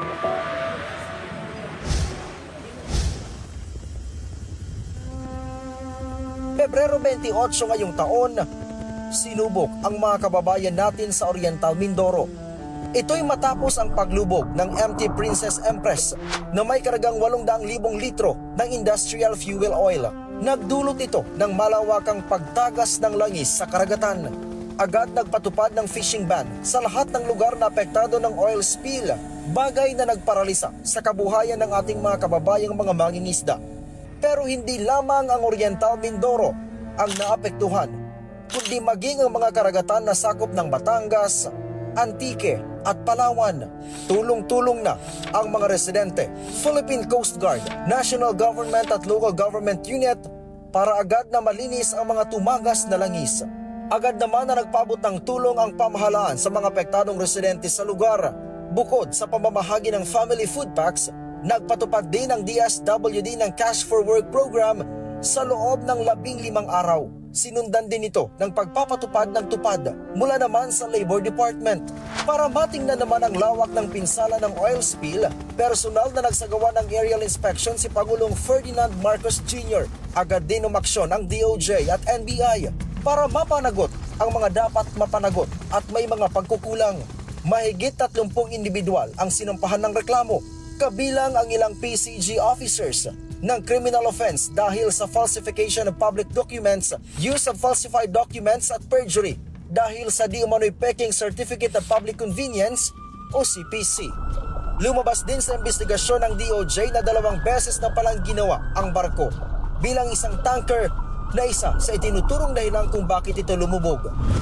Pebrero twenty-eight ngayong taon, sinubok ang mga kababayan natin sa Oriental Mindoro. Ito'y matapos ang paglubog ng M T Princess Empress na may karagang walong daang libong litro ng industrial fuel oil. Nagdulot ito ng malawakang pagtagas ng langis sa karagatan. Agad nagpatupad ng fishing ban sa lahat ng lugar na apektado ng oil spill, bagay na nagparalisa sa kabuhayan ng ating mga kababayang mga mangingisda. Pero hindi lamang ang Oriental Mindoro ang naapektuhan, kundi maging ang mga karagatan na sakop ng Batangas, Antique at Palawan. Tulong-tulong na ang mga residente, Philippine Coast Guard, National Government at Local Government Unit para agad na malinis ang mga tumagas na langis. Agad naman na nagpabot ng tulong ang pamahalaan sa mga apektadong residente sa lugar. Bukod sa pamamahagi ng family food packs, nagpatupad din ang D S W D ng Cash for Work program sa loob ng labing limang araw. Sinundan din ito ng pagpapatupad ng tupad mula naman sa Labor Department. Para matingnan naman ang lawak ng pinsala ng oil spill, personal na nagsagawa ng aerial inspection si Pangulong Ferdinand Marcos Junior Agad din umaksyon ang D O J at N B I para mapanagot ang mga dapat mapanagot at may mga pagkukulang. Mahigit tatlumpung individual ang sinampahan ng reklamo, kabilang ang ilang P C G officers ng criminal offense dahil sa falsification of public documents, use of falsified documents at perjury dahil sa di umano'y peking Certificate of Public Convenience o C P C. Lumabas din sa investigasyon ng D O J na dalawang beses na palang ginawa ang barko bilang isang tanker na isa sa itinuturong dahilan kung bakit ito lumubog.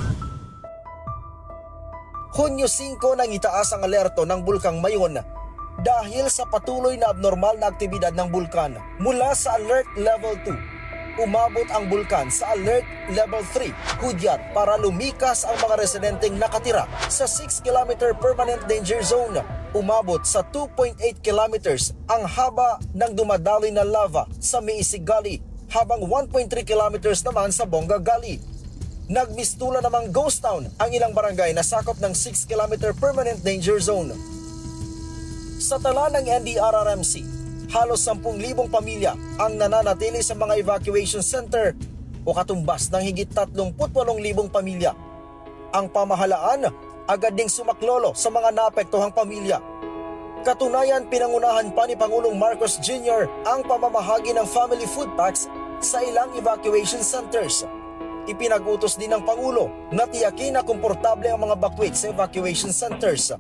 Hunyo singko nang itaas ang alerto ng Bulkang Mayon dahil sa patuloy na abnormal na aktibidad ng bulkan. Mula sa Alert Level two, umabot ang bulkan sa Alert Level three, hudyat para lumikas ang mga residenteng nakatira sa six kilometer permanent danger zone. Umabot sa two point eight kilometers ang haba ng dumadaloy na lava sa Miisig Gully, habang one point three kilometers naman sa Bonga Gully. Nagmistula namang ghost town ang ilang barangay na sakop ng six kilometer permanent danger zone. Sa tala ng N D R R M C, halos sampung libong pamilya ang nananatili sa mga evacuation center o katumbas ng higit tatlumpu't walong libong pamilya. Ang pamahalaan agad ding sumaklolo sa mga naapektuhang pamilya. Katunayan, pinangunahan pa ni Pangulong Marcos Junior ang pamamahagi ng family food packs sa ilang evacuation centers. Ipinag-utos din ng Pangulo na tiyakin na komportable ang mga bakwit sa evacuation centers.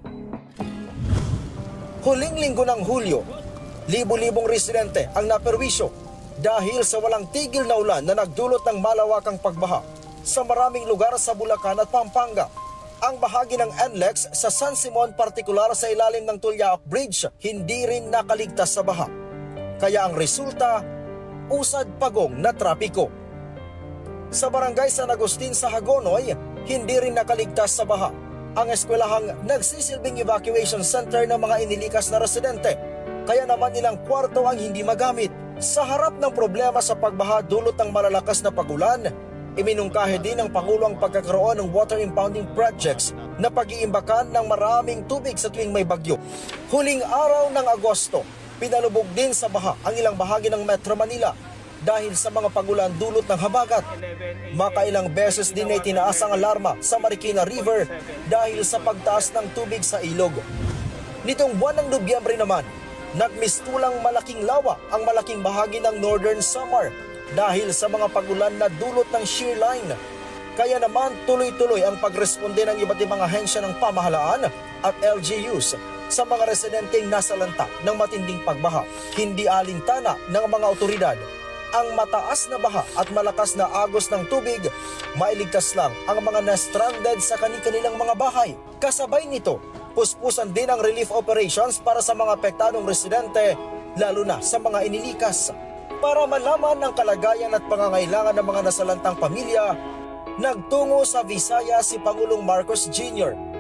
Huling linggo ng Hulyo, libo-libong residente ang naperwisyo dahil sa walang tigil na ulan na nagdulot ng malawakang pagbaha sa maraming lugar sa Bulacan at Pampanga. Ang bahagi ng N L E X sa San Simon, partikular sa ilalim ng Tulyaok Bridge, hindi rin nakaligtas sa baha. Kaya ang resulta, usad pagong na trapiko. Sa barangay San Agustin sa Hagonoy, hindi rin nakaligtas sa baha ang eskwelahang nagsisilbing evacuation center ng mga inilikas na residente. Kaya naman ilang kwarto ang hindi magamit. Sa harap ng problema sa pagbaha dulot ng malalakas na pagulan, iminungkahi din ng Pangulo ang pagkakaroon ng water impounding projects na pag-iimbakan ng maraming tubig sa tuwing may bagyo. Huling araw ng Agosto, pinalubog din sa baha ang ilang bahagi ng Metro Manila dahil sa mga pagulan dulot ng habagat. Makailang beses din ay tinaas ang alarma sa Marikina River dahil sa pagtaas ng tubig sa ilog. Nitong buwan ng Nobyembre naman, nagmistulang malaking lawa ang malaking bahagi ng Northern Samar dahil sa mga pagulan na dulot ng shear line. Kaya naman tuloy-tuloy ang pagresponde ng iba't ibang ahensya ng pamahalaan at L G Us sa mga residenteng nasalanta ng matinding pagbaha. Hindi alintana ng mga otoridad ang mataas na baha at malakas na agos ng tubig, mailigtas lang ang mga na-stranded sa kani-kanilang mga bahay. Kasabay nito, puspusan din ang relief operations para sa mga apektadong residente, lalo na sa mga inilikas. Para malaman ang kalagayan at pangangailangan ng mga nasalantang pamilya, nagtungo sa Visayas si Pangulong Marcos Junior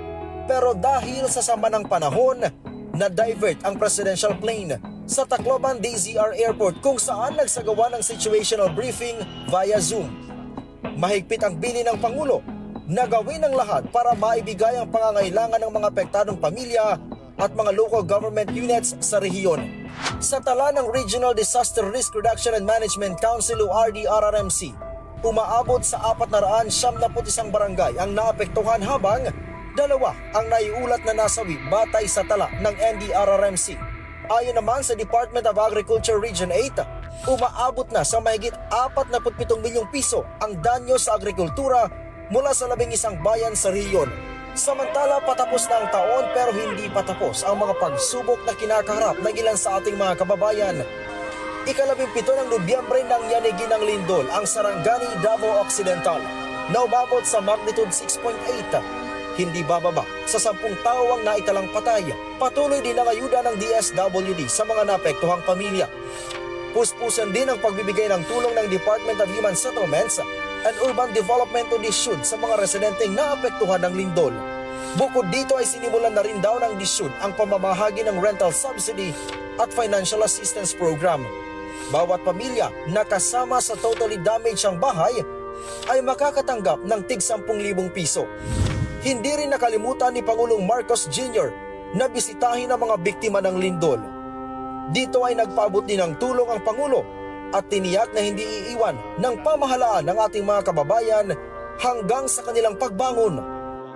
Pero dahil sa sama ng panahon, na-divert ang presidential plane sa Tacloban D Z R Airport kung saan nagsagawa ng situational briefing via Zoom. Mahigpit ang bilin ng Pangulo na gawin ang lahat para maibigay ang pangangailangan ng mga apektadong pamilya at mga local government units sa rehiyon. Sa tala ng Regional Disaster Risk Reduction and Management Council o R D R R M C, umaabot sa apat na raan siyam na put isang barangay ang naapektuhan habang dalawa ang naiulat na nasawi batay sa tala ng N D R R M C. Ayon naman sa Department of Agriculture Region eight, umaabot na sa mahigit apat na pitong milyong piso ang danyo sa agrikultura mula sa labing isang bayan sa rehiyon. Samantala, patapos na ang taon pero hindi patapos ang mga pagsubok na kinakaharap ng ilan sa ating mga kababayan. Ikalabing pito ng Nobyembre nang yanigin ng lindol ang Sarangani, Davao Occidental na umabot sa magnitude six point eight. Hindi bababa sa sampung tao ang naitalang patay. Patuloy din ang ayuda ng D S W D sa mga naapektuhang pamilya. Puspusan din ang pagbibigay ng tulong ng Department of Human Settlements and Urban Development o DSUD sa mga residenteng naapektuhan ng lindol. Bukod dito ay sinimulan na rin daw ng DSUD ang pamamahagi ng rental subsidy at financial assistance program. Bawat pamilya na kasama sa totally damaged ang bahay ay makakatanggap ng tig sampung libong piso. Hindi rin nakalimutan ni Pangulong Marcos Junior na bisitahin ang mga biktima ng lindol. Dito ay nagpaabot din ng tulong ang Pangulo at tiniyak na hindi iiwan ng pamahalaan ng ating mga kababayan hanggang sa kanilang pagbangon.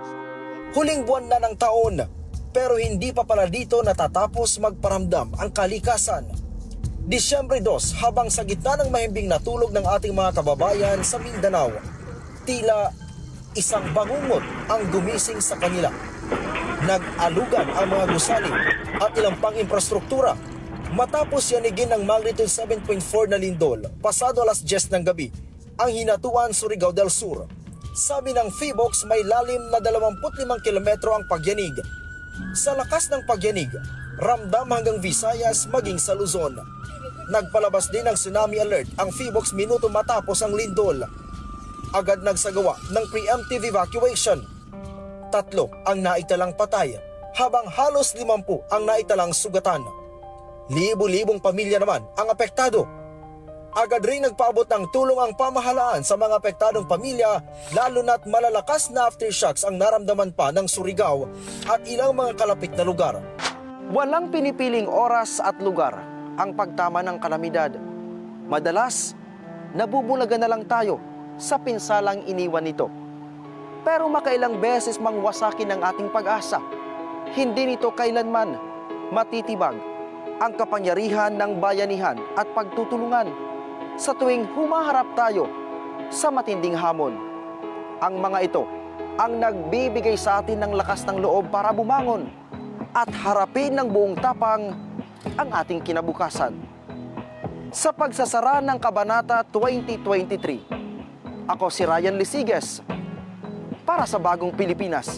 Huling buwan na ng taon, pero hindi pa pala dito natatapos magparamdam ang kalikasan. Disyembre dos, habang sa gitna ng mahimbing natulog ng ating mga kababayan sa Mindanao, tila isang bangungot ang gumising sa kanila. Nag-alugan ang mga gusali at ilang pang infrastruktura matapos yanigin ng magnitude seven point four na lindol pasado alas diyes ng gabi ang Hinatuan, Surigao del Sur. Sabi ng Phibox, may lalim na dalawampu't limang kilometro ang pagyanig. Sa lakas ng pagyanig, ramdam hanggang Visayas maging sa Luzon. Nagpalabas din ng tsunami alert ang Phibox minuto matapos ang lindol. Agad nagsagawa ng preemptive evacuation. Tatlo ang naitalang patay, habang halos limampu ang naitalang sugatan. Libo-libong pamilya naman ang apektado. Agad rin nagpaabot ng tulong ang pamahalaan sa mga apektadong pamilya, lalo na't malalakas na aftershocks ang naramdaman pa ng Surigao at ilang mga kalapit na lugar. Walang pinipiling oras at lugar ang pagtama ng kalamidad. Madalas, nabubulagan na lang tayo sa pinsalang iniwan nito. Pero makailang beses mang wasakin ang ating pag-asa, hindi nito kailanman matitibag ang kapangyarihan ng bayanihan at pagtutulungan sa tuwing humaharap tayo sa matinding hamon. Ang mga ito ang nagbibigay sa atin ng lakas ng loob para bumangon at harapin ng buong tapang ang ating kinabukasan. Sa pagsasara ng Kabanata twenty twenty-three, ako si Ryan Lisiges para sa Bagong Pilipinas.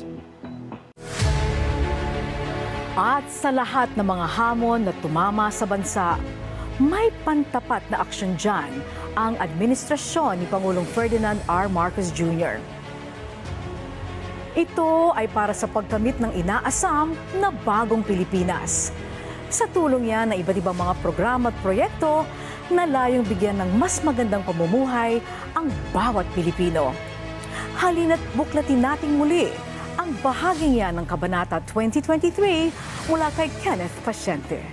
At sa lahat ng mga hamon na tumama sa bansa, may pantapat na aksyon dyan ang administrasyon ni Pangulong Ferdinand R. Marcos Junior Ito ay para sa pagkamit ng inaasam na Bagong Pilipinas. Sa tulong yan ng iba't ibang mga programa at proyekto na layong bigyan ng mas magandang pamumuhay ang bawat Pilipino. Halina't buklatin nating muli ang bahaging yan ng Kabanata twenty twenty-three mula kay Kenneth Pasyente.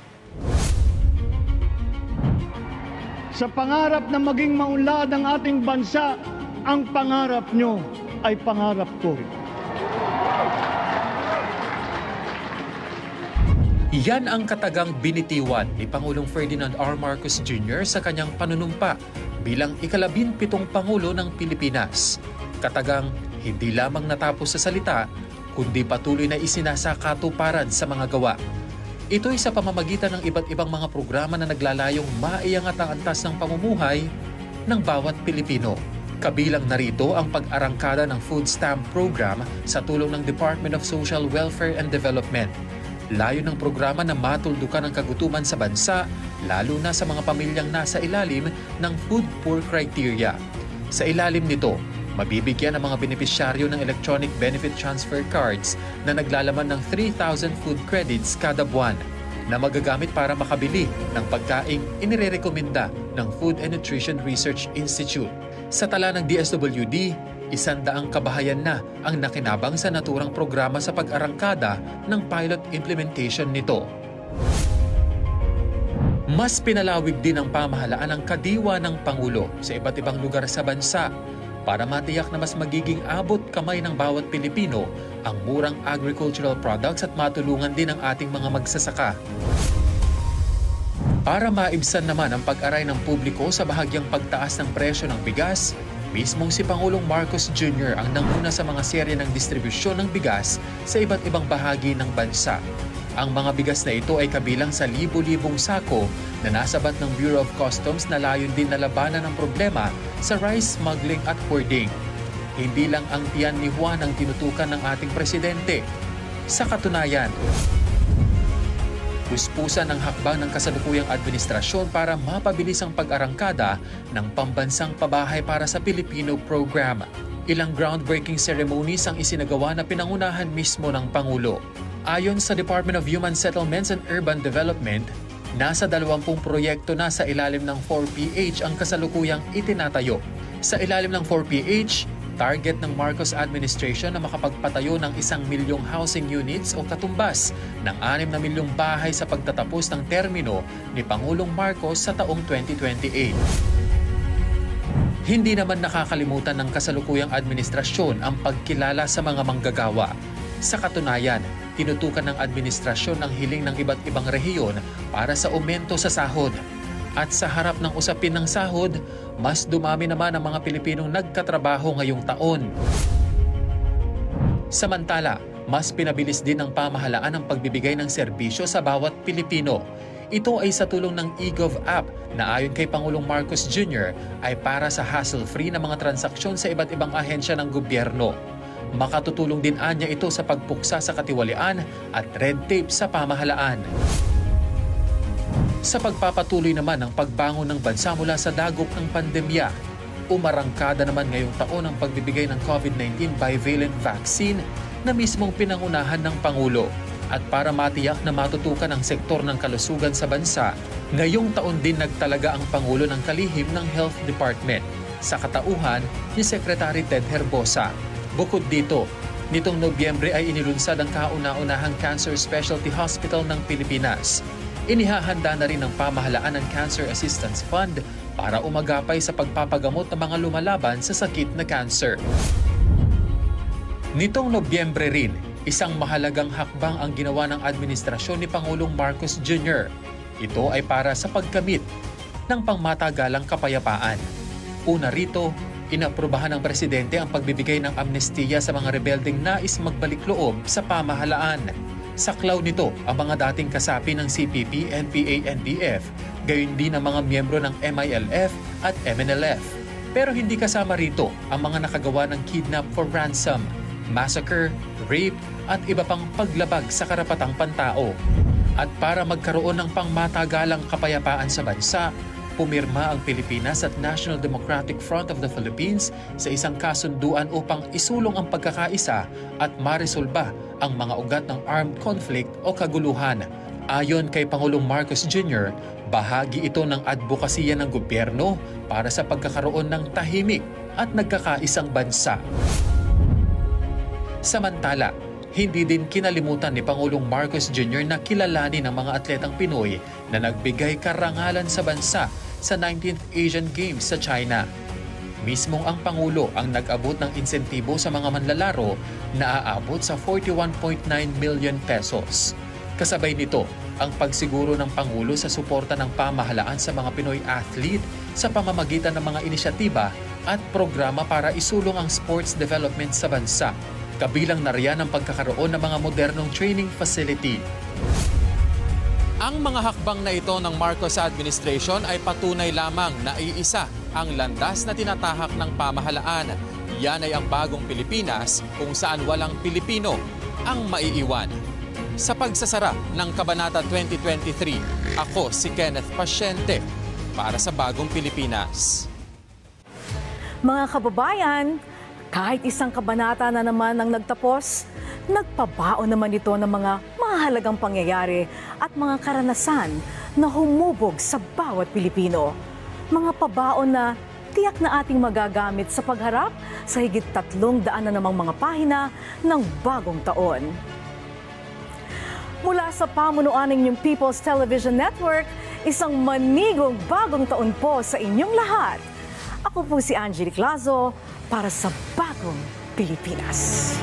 Sa pangarap na maging maunlad ang ating bansa, ang pangarap nyo ay pangarap ko. Yan ang katagang binitiwan ni Pangulong Ferdinand R. Marcos Junior sa kanyang panunumpa bilang ikalabinpitong Pangulo ng Pilipinas. Katagang hindi lamang natapos sa salita, kundi patuloy na isinasakatuparan sa mga gawa. Ito'y sa pamamagitan ng iba't ibang mga programa na naglalayong maiangat ang antas ng pamumuhay ng bawat Pilipino. Kabilang narito ang pag-arangkada ng food stamp program sa tulong ng Department of Social Welfare and Development. Layo ng programa na matuldukan ang kagutuman sa bansa, lalo na sa mga pamilyang nasa ilalim ng food poor criteria. Sa ilalim nito, Mabibigyan ang mga benepisyaryo ng electronic benefit transfer cards na naglalaman ng three thousand food credits kada buwan na magagamit para makabili ng pagkaing inirerekomenda ng Food and Nutrition Research Institute. Sa tala ng D S W D, isandaang kabahayan na ang nakinabang sa naturang programa sa pag-arangkada ng pilot implementation nito. Mas pinalawig din ang pamahalaan ng kadiwa ng Pangulo sa iba't ibang lugar sa bansa para matiyak na mas magiging abot kamay ng bawat Pilipino ang murang agricultural products at matulungan din ang ating mga magsasaka. Para maibsan naman ang pag-aray ng publiko sa bahagyang pagtaas ng presyo ng bigas, mismong si Pangulong Marcos Junior ang nanguna sa mga serye ng distribusyon ng bigas sa iba't ibang bahagi ng bansa. Ang mga bigas na ito ay kabilang sa libo-libong sako na nasabat ng Bureau of Customs na layon din na labanan ng problema sa rice smuggling at hoarding. Hindi lang ang tiyan ni Juan ang tinutukan ng ating presidente. Sa katunayan, puspusan ng hakbang ng kasalukuyang administrasyon para mapabilis ang pag-arangkada ng pambansang pabahay para sa Pilipino program. Ilang groundbreaking ceremonies ang isinagawa na pinangunahan mismo ng Pangulo. Ayon sa Department of Human Settlements and Urban Development, nasa dalawampung proyekto na sa ilalim ng four P H ang kasalukuyang itinatayo. Sa ilalim ng four P H, target ng Marcos administration na makapagpatayo ng isang milyong housing units o katumbas ng anim na milyong bahay sa pagtatapos ng termino ni Pangulong Marcos sa taong twenty twenty-eight. Hindi naman nakakalimutan ng kasalukuyang administrasyon ang pagkilala sa mga manggagawa. Sa katunayan, tinutukan ng administrasyon ang hiling ng iba't ibang rehiyon para sa aumento sa sahod. At sa harap ng usapin ng sahod, mas dumami naman ang mga Pilipinong nagkatrabaho ngayong taon. Samantala, mas pinabilis din ng pamahalaan ang pagbibigay ng serbisyo sa bawat Pilipino. Ito ay sa tulong ng eGov app na ayon kay Pangulong Marcos Junior ay para sa hassle-free na mga transaksyon sa iba't ibang ahensya ng gobyerno. Makatutulong din anya ito sa pagpuksa sa katiwalian at red tape sa pamahalaan. Sa pagpapatuloy naman ng pagbangon ng bansa mula sa dagok ng pandemya, umarangkada naman ngayong taon ang pagbibigay ng COVID nineteen bivalent vaccine na mismong pinangunahan ng Pangulo. At para matiyak na matutukan ang sektor ng kalusugan sa bansa, ngayong taon din nagtalaga ang Pangulo ng kalihim ng Health Department sa katauhan ni Secretary Ted Herbosa. Bukod dito, nitong Nobyembre ay inilunsad ang kauna-unahang Cancer Specialty Hospital ng Pilipinas. Inihahanda na rin ng pamahalaan ng Cancer Assistance Fund para umagapay sa pagpapagamot ng mga lumalaban sa sakit na cancer. Nitong Nobyembre rin, isang mahalagang hakbang ang ginawa ng administrasyon ni Pangulong Marcos Junior Ito ay para sa pagkamit ng pangmatagalang kapayapaan. Una rito, inaprubahan ng presidente ang pagbibigay ng amnestiya sa mga rebeldeng nais magbalik loob sa pamahalaan. Saklaw nito ang mga dating kasapi ng C P P, N P A, N D F, gayon din ang mga miyembro ng M I L F at M N L F. Pero hindi kasama rito ang mga nakagawa ng kidnap for ransom, massacre, rape at iba pang paglabag sa karapatang pantao. At para magkaroon ng pangmatagalang kapayapaan sa bansa, pumirma ang Pilipinas at National Democratic Front of the Philippines sa isang kasunduan upang isulong ang pagkakaisa at maresolba ang mga ugat ng armed conflict o kaguluhan. Ayon kay Pangulong Marcos Junior, bahagi ito ng advokasya ng gobyerno para sa pagkakaroon ng tahimik at nagkakaisang bansa. Samantala, hindi din kinalimutan ni Pangulong Marcos Junior na kilalanin ang mga atletang Pinoy na nagbigay karangalan sa bansa sa nineteenth Asian Games sa China. Mismong ang Pangulo ang nag-abot ng insentibo sa mga manlalaro na aabot sa forty-one point nine million pesos. Kasabay nito, ang pagsiguro ng Pangulo sa suporta ng pamahalaan sa mga Pinoy athlete sa pamamagitan ng mga inisyatiba at programa para isulong ang sports development sa bansa. Kabilang na riyan ang pagkakaroon ng mga modernong training facility. Ang mga hakbang na ito ng Marcos administration ay patunay lamang na iisa ang landas na tinatahak ng pamahalaan. Yan ay ang bagong Pilipinas kung saan walang Pilipino ang maiiwan. Sa pagsasara ng Kabanata twenty twenty-three, ako si Kenneth Pasyente para sa Bagong Pilipinas. Mga kababayan, Kahit isang kabanata na naman ang nagtapos, nagpabaon naman ito ng mga mahalagang pangyayari at mga karanasan na humubog sa bawat Pilipino. Mga pabaon na tiyak na ating magagamit sa pagharap sa higit tatlong daan na namang mga pahina ng bagong taon. Mula sa pamunuan ng inyong People's Television Network, isang manigong bagong taon po sa inyong lahat. Ako po si Angelique Lazo para sa Bagong Pilipinas.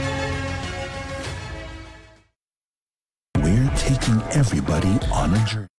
Taking everybody on a journey.